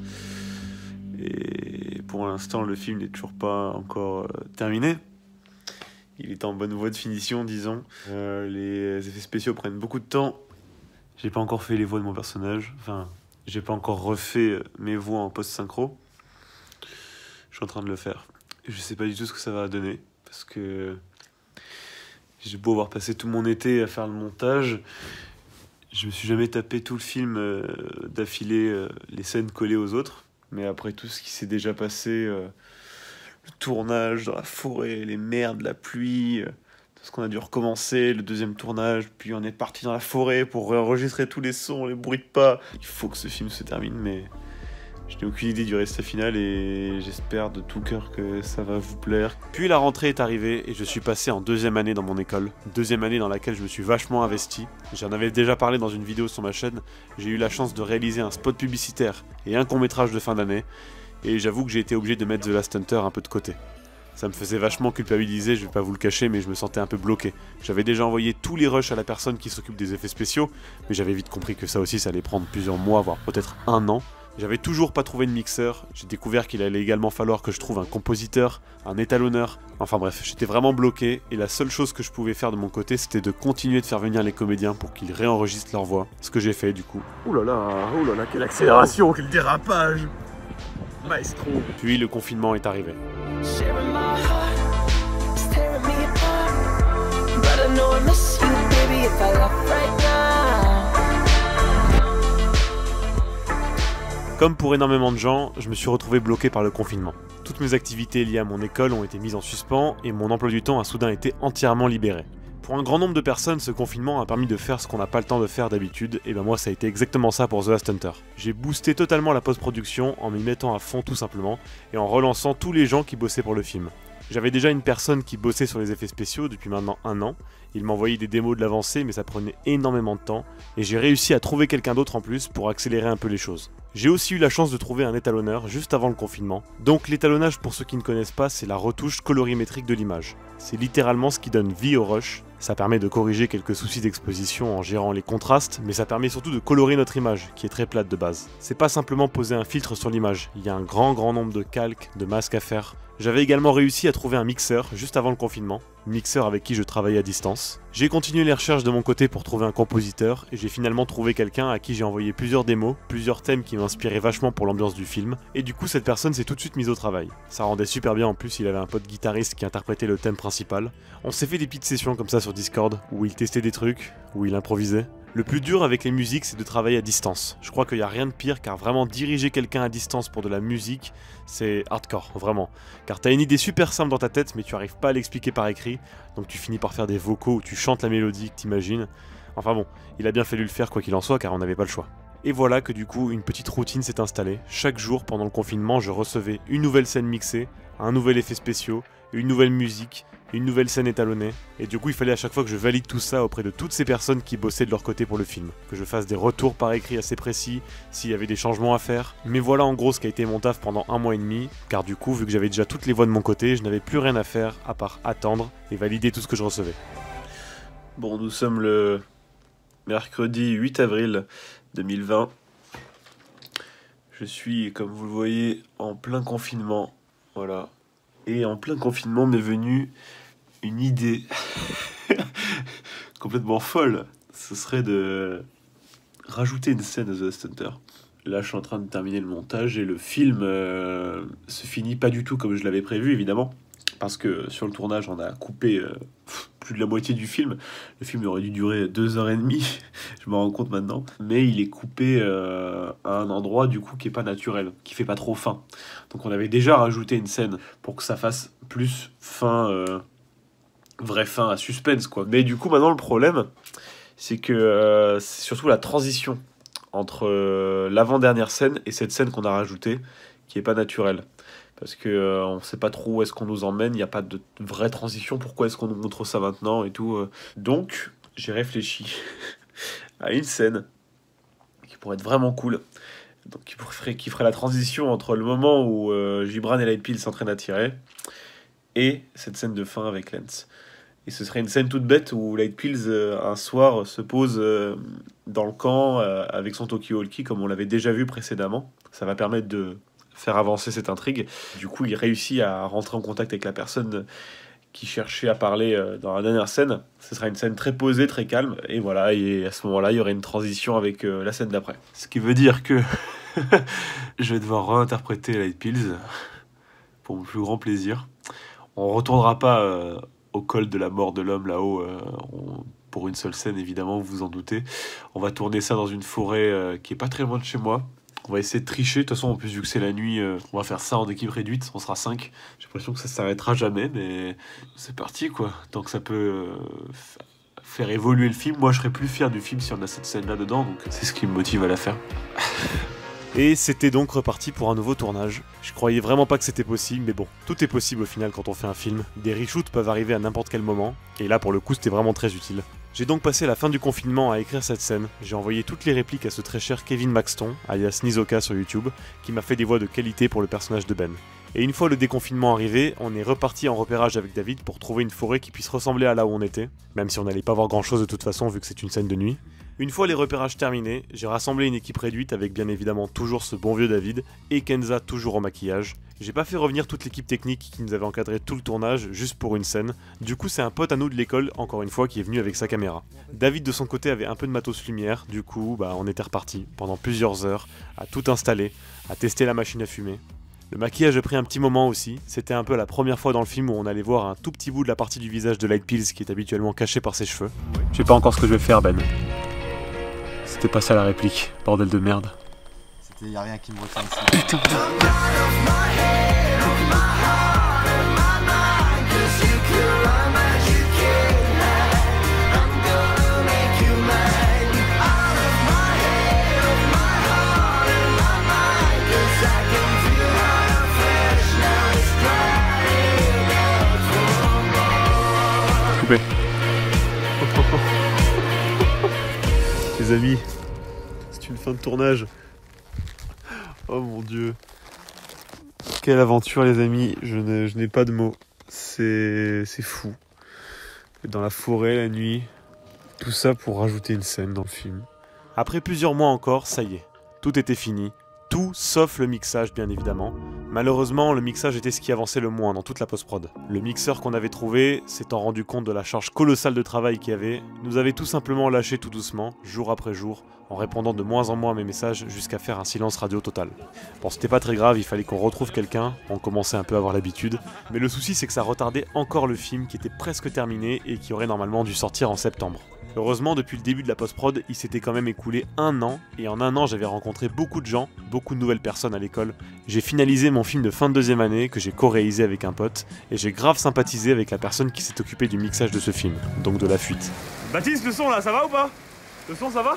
Et pour l'instant, le film n'est toujours pas encore euh, terminé. Il est en bonne voie de finition, disons. Euh, les effets spéciaux prennent beaucoup de temps. J'ai pas encore fait les voix de mon personnage. Enfin, j'ai pas encore refait mes voix en post-synchro. Je suis en train de le faire. Je sais pas du tout ce que ça va donner. Parce que j'ai beau avoir passé tout mon été à faire le montage, je me suis jamais tapé tout le film euh, d'affilée, euh, les scènes collées aux autres. Mais après tout ce qui s'est déjà passé, euh, le tournage dans la forêt, les merdes, la pluie, euh, tout ce qu'on a dû recommencer, le deuxième tournage, puis on est parti dans la forêt pour réenregistrer tous les sons, les bruits de pas. Il faut que ce film se termine, mais je n'ai aucune idée du résultat final et j'espère de tout cœur que ça va vous plaire. Puis la rentrée est arrivée et je suis passé en deuxième année dans mon école. Deuxième année dans laquelle je me suis vachement investi. J'en avais déjà parlé dans une vidéo sur ma chaîne. J'ai eu la chance de réaliser un spot publicitaire et un court-métrage de fin d'année. Et j'avoue que j'ai été obligé de mettre The Last Hunter un peu de côté. Ça me faisait vachement culpabiliser, je vais pas vous le cacher, mais je me sentais un peu bloqué. J'avais déjà envoyé tous les rushs à la personne qui s'occupe des effets spéciaux, mais j'avais vite compris que ça aussi ça allait prendre plusieurs mois, voire peut-être un an. J'avais toujours pas trouvé de mixeur, j'ai découvert qu'il allait également falloir que je trouve un compositeur, un étalonneur, enfin bref, j'étais vraiment bloqué et la seule chose que je pouvais faire de mon côté c'était de continuer de faire venir les comédiens pour qu'ils réenregistrent leur voix, ce que j'ai fait du coup. Ouh là là, ouh là là, quelle accélération, quel dérapage, maestro. Puis le confinement est arrivé. Comme pour énormément de gens, je me suis retrouvé bloqué par le confinement. Toutes mes activités liées à mon école ont été mises en suspens et mon emploi du temps a soudain été entièrement libéré. Pour un grand nombre de personnes, ce confinement a permis de faire ce qu'on n'a pas le temps de faire d'habitude, et ben moi ça a été exactement ça pour The Last Hunter. J'ai boosté totalement la post-production en m'y mettant à fond tout simplement, et en relançant tous les gens qui bossaient pour le film. J'avais déjà une personne qui bossait sur les effets spéciaux depuis maintenant un an, il m'envoyait des démos de l'avancée mais ça prenait énormément de temps, et j'ai réussi à trouver quelqu'un d'autre en plus pour accélérer un peu les choses. J'ai aussi eu la chance de trouver un étalonneur juste avant le confinement. Donc l'étalonnage, pour ceux qui ne connaissent pas, c'est la retouche colorimétrique de l'image. C'est littéralement ce qui donne vie au rush. Ça permet de corriger quelques soucis d'exposition en gérant les contrastes, mais ça permet surtout de colorer notre image, qui est très plate de base. C'est pas simplement poser un filtre sur l'image, il y a un grand grand nombre de calques, de masques à faire. J'avais également réussi à trouver un mixeur juste avant le confinement. mixeur avec qui je travaillais à distance. J'ai continué les recherches de mon côté pour trouver un compositeur, et j'ai finalement trouvé quelqu'un à qui j'ai envoyé plusieurs démos, plusieurs thèmes qui m'inspiraient vachement pour l'ambiance du film, et du coup cette personne s'est tout de suite mise au travail. Ça rendait super bien, en plus il avait un pote guitariste qui interprétait le thème principal. On s'est fait des petites sessions comme ça sur Discord, où il testait des trucs, où il improvisait. Le plus dur avec les musiques, c'est de travailler à distance. Je crois qu'il n'y a rien de pire, car vraiment diriger quelqu'un à distance pour de la musique, c'est hardcore, vraiment. Car t'as une idée super simple dans ta tête, mais tu arrives pas à l'expliquer par écrit, donc tu finis par faire des vocaux où tu chantes la mélodie que t'imagines. Enfin bon, il a bien fallu le faire quoi qu'il en soit, car on n'avait pas le choix. Et voilà que du coup, une petite routine s'est installée. Chaque jour, pendant le confinement, je recevais une nouvelle scène mixée, un nouvel effet spéciaux, une nouvelle musique, une nouvelle scène étalonnée, et du coup il fallait à chaque fois que je valide tout ça auprès de toutes ces personnes qui bossaient de leur côté pour le film, que je fasse des retours par écrit assez précis, s'il y avait des changements à faire. Mais voilà en gros ce qu'a été mon taf pendant un mois et demi, car du coup vu que j'avais déjà toutes les voix de mon côté, je n'avais plus rien à faire à part attendre et valider tout ce que je recevais. Bon, nous sommes le mercredi huit avril deux mille vingt. Je suis, comme vous le voyez, en plein confinement, voilà. Et en plein confinement m'est venue une idée complètement folle. Ce serait de rajouter une scène de The Last Hunter. Là, je suis en train de terminer le montage et le film euh, se finit pas du tout comme je l'avais prévu, évidemment. Parce que sur le tournage, on a coupé euh, plus de la moitié du film. Le film aurait dû durer deux heures et demie, je me rends compte maintenant. Mais il est coupé euh, à un endroit du coup qui est pas naturel, qui fait pas trop fin. Donc on avait déjà rajouté une scène pour que ça fasse plus fin, euh, vraie fin à suspense quoi. Mais du coup maintenant le problème, c'est que euh, c'est surtout la transition entre euh, l'avant-dernière scène et cette scène qu'on a rajoutée, qui est pas naturelle. Parce que euh, on sait pas trop où est-ce qu'on nous emmène, il n'y a pas de vraie transition, pourquoi est-ce qu'on nous montre ça maintenant et tout. Euh. Donc, j'ai réfléchi à une scène qui pourrait être vraiment cool, donc qui, ferait, qui ferait la transition entre le moment où euh, Gibran et Lightpills s'entraînent à tirer et cette scène de fin avec Lance. Et ce serait une scène toute bête où Lightpills, euh, un soir, se pose euh, dans le camp euh, avec son talkie-walkie, comme on l'avait déjà vu précédemment. Ça va permettre de faire avancer cette intrigue. Du coup, il réussit à rentrer en contact avec la personne qui cherchait à parler dans la dernière scène. Ce sera une scène très posée, très calme, et voilà, et à ce moment-là, il y aurait une transition avec euh, la scène d'après. Ce qui veut dire que je vais devoir réinterpréter Lightpills pour mon plus grand plaisir. On retournera pas euh, au col de la mort de l'homme là-haut euh, on... pour une seule scène, évidemment, vous vous en doutez. On va tourner ça dans une forêt euh, qui est pas très loin de chez moi. On va essayer de tricher, de toute façon en plus vu que c'est la nuit, euh, on va faire ça en équipe réduite, on sera cinq. J'ai l'impression que ça s'arrêtera jamais, mais c'est parti quoi. Tant que ça peut euh, faire évoluer le film, moi je serais plus fier du film si on a cette scène là dedans, donc c'est ce qui me motive à la faire. Et c'était donc reparti pour un nouveau tournage. Je croyais vraiment pas que c'était possible, mais bon, tout est possible au final quand on fait un film. Des reshoots peuvent arriver à n'importe quel moment, et là pour le coup c'était vraiment très utile. J'ai donc passé la fin du confinement à écrire cette scène. J'ai envoyé toutes les répliques à ce très cher Kevin Maxton, alias Nizoka sur YouTube, qui m'a fait des voix de qualité pour le personnage de Ben. Et une fois le déconfinement arrivé, on est reparti en repérage avec David pour trouver une forêt qui puisse ressembler à là où on était, même si on n'allait pas voir grand chose de toute façon vu que c'est une scène de nuit. Une fois les repérages terminés, j'ai rassemblé une équipe réduite avec bien évidemment toujours ce bon vieux David et Kenza toujours au maquillage. J'ai pas fait revenir toute l'équipe technique qui nous avait encadré tout le tournage juste pour une scène. Du coup c'est un pote à nous de l'école, encore une fois, qui est venu avec sa caméra. David de son côté avait un peu de matos lumière, du coup bah on était reparti pendant plusieurs heures à tout installer, à tester la machine à fumer. Le maquillage a pris un petit moment aussi, c'était un peu la première fois dans le film où on allait voir un tout petit bout de la partie du visage de Lightpills qui est habituellement caché par ses cheveux. Je sais pas encore ce que je vais faire Ben. C'était pas ça la réplique, bordel de merde. C'était y'a rien qui me retient ici. Putain. Coupé. Les amis, c'est une fin de tournage. Oh mon dieu. Quelle aventure les amis, je n'ai, je n'ai pas de mots. C'est, c'est fou. Dans la forêt la nuit, tout ça pour rajouter une scène dans le film. Après plusieurs mois encore, ça y est, tout était fini. Tout sauf le mixage bien évidemment. Malheureusement, le mixage était ce qui avançait le moins dans toute la post-prod. Le mixeur qu'on avait trouvé, s'étant rendu compte de la charge colossale de travail qu'il y avait, nous avait tout simplement lâché tout doucement, jour après jour, en répondant de moins en moins à mes messages jusqu'à faire un silence radio total. Bon, c'était pas très grave, il fallait qu'on retrouve quelqu'un, on commençait un peu à avoir l'habitude, mais le souci c'est que ça retardait encore le film qui était presque terminé et qui aurait normalement dû sortir en septembre. Heureusement, depuis le début de la post-prod, il s'était quand même écoulé un an, et en un an j'avais rencontré beaucoup de gens, beaucoup de nouvelles personnes à l'école. J'ai finalisé mon film de fin de deuxième année, que j'ai co-réalisé avec un pote, et j'ai grave sympathisé avec la personne qui s'est occupée du mixage de ce film, donc de La Fuite. Baptiste, le son là, ça va ou pas? Le son, ça va?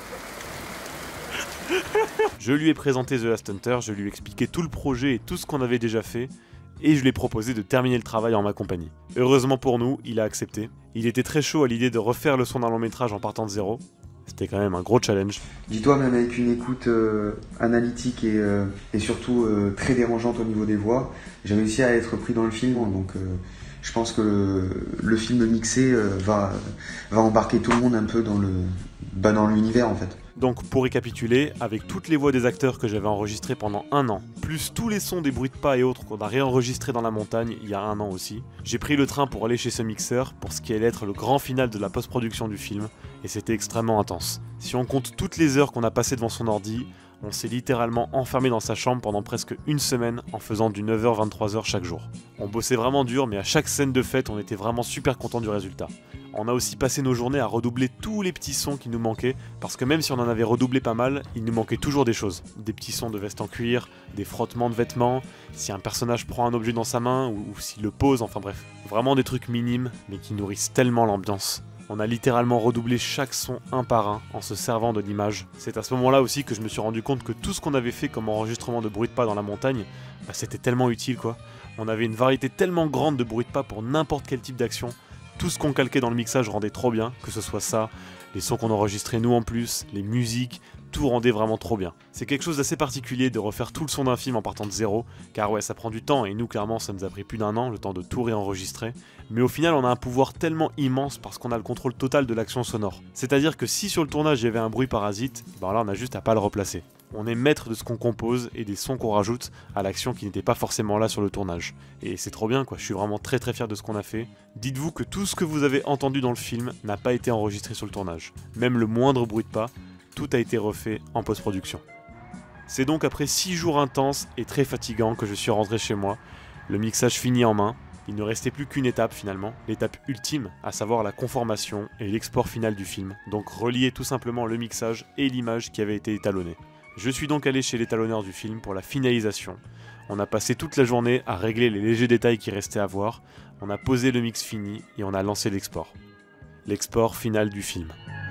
Je lui ai présenté The Last Hunter, je lui ai expliqué tout le projet et tout ce qu'on avait déjà fait, et je lui ai proposé de terminer le travail en ma compagnie. Heureusement pour nous, il a accepté. Il était très chaud à l'idée de refaire le son d'un long métrage en partant de zéro. C'était quand même un gros challenge. Dis-toi, même avec une écoute euh, analytique et, euh, et surtout euh, très dérangeante au niveau des voix, j'ai réussi à être pris dans le film, donc euh, je pense que le, le film mixé euh, va, va embarquer tout le monde un peu dans le, bah, dans l'univers en fait. Donc pour récapituler, avec toutes les voix des acteurs que j'avais enregistrées pendant un an, plus tous les sons des bruits de pas et autres qu'on a réenregistrés dans la montagne il y a un an aussi, j'ai pris le train pour aller chez ce mixeur pour ce qui allait être le grand final de la post-production du film, et c'était extrêmement intense. Si on compte toutes les heures qu'on a passées devant son ordi, on s'est littéralement enfermé dans sa chambre pendant presque une semaine en faisant du neuf heures vingt-trois heures chaque jour. On bossait vraiment dur, mais à chaque scène de fête, on était vraiment super content du résultat. On a aussi passé nos journées à redoubler tous les petits sons qui nous manquaient, parce que même si on en avait redoublé pas mal, il nous manquait toujours des choses. Des petits sons de veste en cuir, des frottements de vêtements, si un personnage prend un objet dans sa main, ou, ou s'il le pose, enfin bref. Vraiment des trucs minimes, mais qui nourrissent tellement l'ambiance. On a littéralement redoublé chaque son un par un en se servant de l'image. C'est à ce moment-là aussi que je me suis rendu compte que tout ce qu'on avait fait comme enregistrement de bruit de pas dans la montagne, bah c'était tellement utile quoi. On avait une variété tellement grande de bruit de pas pour n'importe quel type d'action. Tout ce qu'on calquait dans le mixage rendait trop bien, que ce soit ça, les sons qu'on enregistrait nous en plus, les musiques, tout rendait vraiment trop bien. C'est quelque chose d'assez particulier de refaire tout le son d'un film en partant de zéro, car ouais ça prend du temps et nous clairement ça nous a pris plus d'un an, le temps de tout réenregistrer, mais au final on a un pouvoir tellement immense parce qu'on a le contrôle total de l'action sonore. C'est-à-dire que si sur le tournage il y avait un bruit parasite, ben là on a juste à pas le replacer. On est maître de ce qu'on compose et des sons qu'on rajoute à l'action qui n'était pas forcément là sur le tournage. Et c'est trop bien quoi, je suis vraiment très très fier de ce qu'on a fait. Dites-vous que tout ce que vous avez entendu dans le film n'a pas été enregistré sur le tournage. Même le moindre bruit de pas, tout a été refait en post-production. C'est donc après six jours intenses et très fatigants que je suis rentré chez moi, le mixage fini en main. Il ne restait plus qu'une étape finalement, l'étape ultime, à savoir la conformation et l'export final du film, donc relier tout simplement le mixage et l'image qui avait été étalonnée. Je suis donc allé chez l'étalonneur du film pour la finalisation. On a passé toute la journée à régler les légers détails qui restaient à voir, on a posé le mix fini et on a lancé l'export. L'export final du film.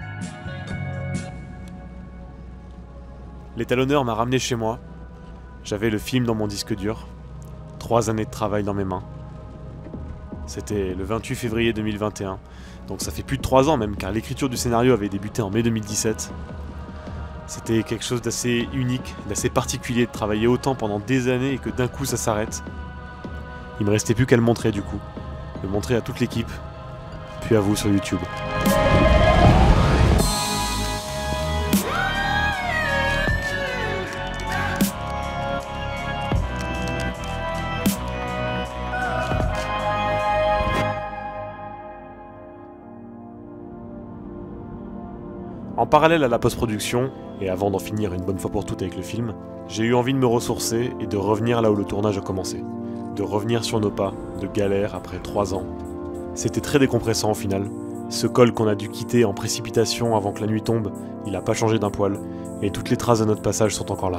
L'étalonneur m'a ramené chez moi, j'avais le film dans mon disque dur, trois années de travail dans mes mains. C'était le vingt-huit février deux mille vingt et un, donc ça fait plus de trois ans même, car l'écriture du scénario avait débuté en mai deux mille dix-sept. C'était quelque chose d'assez unique, d'assez particulier de travailler autant pendant des années et que d'un coup ça s'arrête. Il me restait plus qu'à le montrer du coup, le montrer à toute l'équipe, puis à vous sur YouTube. En parallèle à la post-production, et avant d'en finir une bonne fois pour toutes avec le film, j'ai eu envie de me ressourcer et de revenir là où le tournage a commencé. De revenir sur nos pas, de galère après trois ans. C'était très décompressant au final. Ce col qu'on a dû quitter en précipitation avant que la nuit tombe, il a pas changé d'un poil, et toutes les traces de notre passage sont encore là.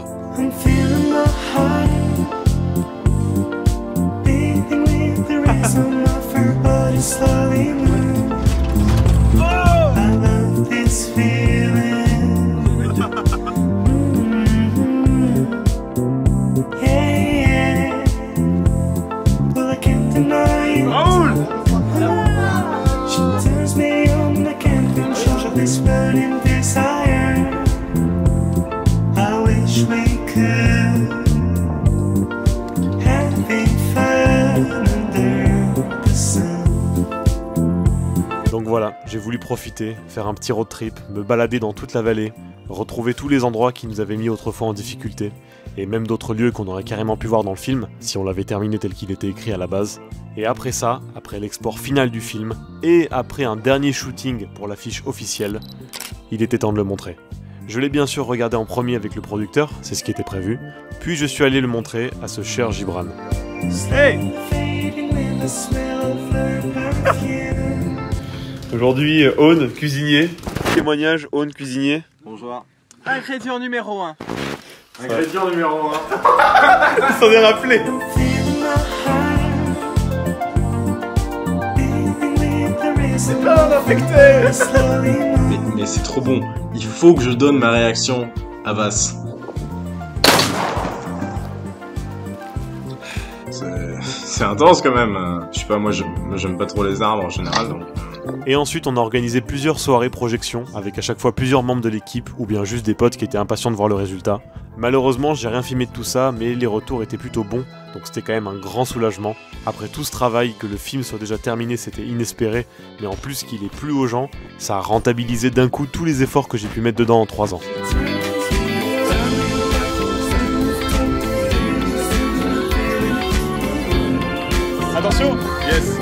Donc voilà, j'ai voulu profiter, faire un petit road trip, me balader dans toute la vallée, retrouver tous les endroits qui nous avaient mis autrefois en difficulté, et même d'autres lieux qu'on aurait carrément pu voir dans le film, si on l'avait terminé tel qu'il était écrit à la base. Et après ça, après l'export final du film, et après un dernier shooting pour l'affiche officielle, il était temps de le montrer. Je l'ai bien sûr regardé en premier avec le producteur, c'est ce qui était prévu, puis je suis allé le montrer à ce cher Gibran. Hey! Aujourd'hui, Aune, cuisinier. Témoignage, Aune, cuisinier. Bonjour. Ingrédient numéro un. Ingrédient numéro un. Il s'en est rappelé. C'est pas infecté. Mais, mais c'est trop bon. Il faut que je donne ma réaction à Vas. C'est intense quand même. Je sais pas, moi j'aime pas trop les arbres en général. Donc... Et ensuite on a organisé plusieurs soirées projections avec à chaque fois plusieurs membres de l'équipe ou bien juste des potes qui étaient impatients de voir le résultat. Malheureusement j'ai rien filmé de tout ça, mais les retours étaient plutôt bons, donc c'était quand même un grand soulagement. Après tout ce travail, que le film soit déjà terminé c'était inespéré, mais en plus qu'il ait plu aux gens, ça a rentabilisé d'un coup tous les efforts que j'ai pu mettre dedans en trois ans. Attention! Yes!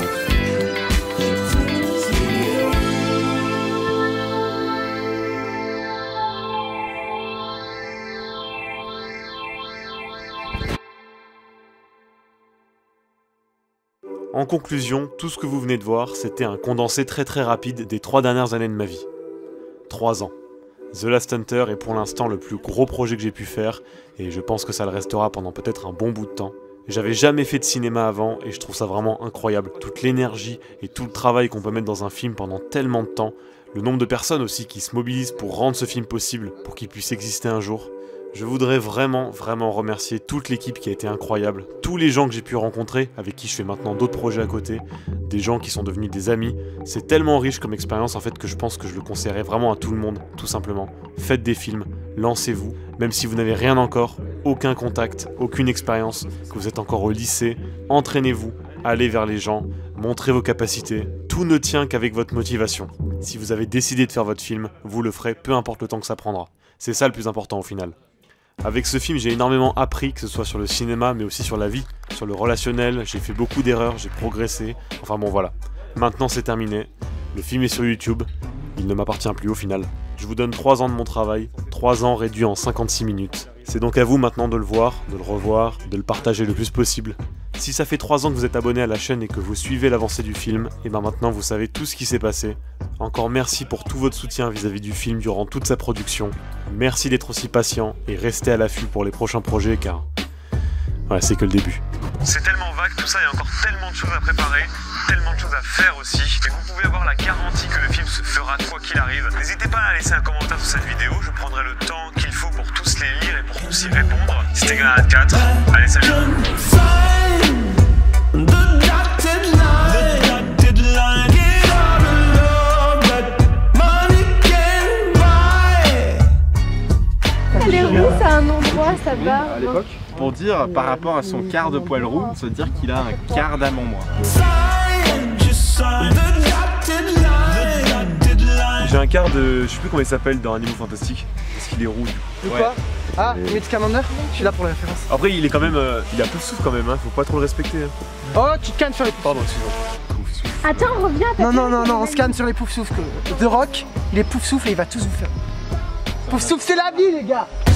En conclusion, tout ce que vous venez de voir, c'était un condensé très très rapide des trois dernières années de ma vie. Trois ans. The Last Hunter est pour l'instant le plus gros projet que j'ai pu faire, et je pense que ça le restera pendant peut-être un bon bout de temps. J'avais jamais fait de cinéma avant et je trouve ça vraiment incroyable. Toute l'énergie et tout le travail qu'on peut mettre dans un film pendant tellement de temps. Le nombre de personnes aussi qui se mobilisent pour rendre ce film possible, pour qu'il puisse exister un jour. Je voudrais vraiment, vraiment remercier toute l'équipe qui a été incroyable. Tous les gens que j'ai pu rencontrer, avec qui je fais maintenant d'autres projets à côté. Des gens qui sont devenus des amis. C'est tellement riche comme expérience en fait que je pense que je le conseillerais vraiment à tout le monde, tout simplement. Faites des films, lancez-vous. Même si vous n'avez rien encore, aucun contact, aucune expérience, que vous êtes encore au lycée, entraînez-vous, allez vers les gens, montrez vos capacités. Tout ne tient qu'avec votre motivation. Si vous avez décidé de faire votre film, vous le ferez, peu importe le temps que ça prendra. C'est ça le plus important au final. Avec ce film, j'ai énormément appris, que ce soit sur le cinéma, mais aussi sur la vie, sur le relationnel, j'ai fait beaucoup d'erreurs, j'ai progressé, enfin bon voilà. Maintenant c'est terminé, le film est sur YouTube, il ne m'appartient plus au final. Je vous donne trois ans de mon travail, trois ans réduits en cinquante-six minutes. C'est donc à vous maintenant de le voir, de le revoir, de le partager le plus possible. Si ça fait trois ans que vous êtes abonné à la chaîne et que vous suivez l'avancée du film, et ben maintenant vous savez tout ce qui s'est passé. Encore merci pour tout votre soutien vis-à-vis du film durant toute sa production. Merci d'être aussi patient et restez à l'affût pour les prochains projets car... ouais, c'est que le début. C'est tellement vague tout ça, il y a encore tellement de choses à préparer, tellement de choses à faire aussi. Et vous pouvez avoir la garantie que le film se fera quoi qu'il arrive. N'hésitez pas à laisser un commentaire sous cette vidéo, je prendrai le temps qu'il faut pour tous les lire et pour tous y répondre. C'était Grenade quatre, allez salut. Elle est roux, c'est un endroit, ça va. À l'époque, pour dire par rapport à son quart de poil roux, se dire qu'il a un quart d'âme en moins. J'ai un quart de... je sais plus comment il s'appelle dans Animaux Fantastiques, parce qu'il est roux. De quoi ouais. Ah, et... Meat Commander, je suis là pour la référence. Après il est quand même... Euh, il a peu de souffle quand même, hein. Faut pas trop le respecter. Hein. Oh, tu te cannes sur les poufs. Pardon, excuse-moi. Attends, reviens. Non, non, non, non, on se canne sur les poufs souffles. The Rock, il est pouf souffle et il va tous vous faire. Pouf souffle, c'est la vie les gars.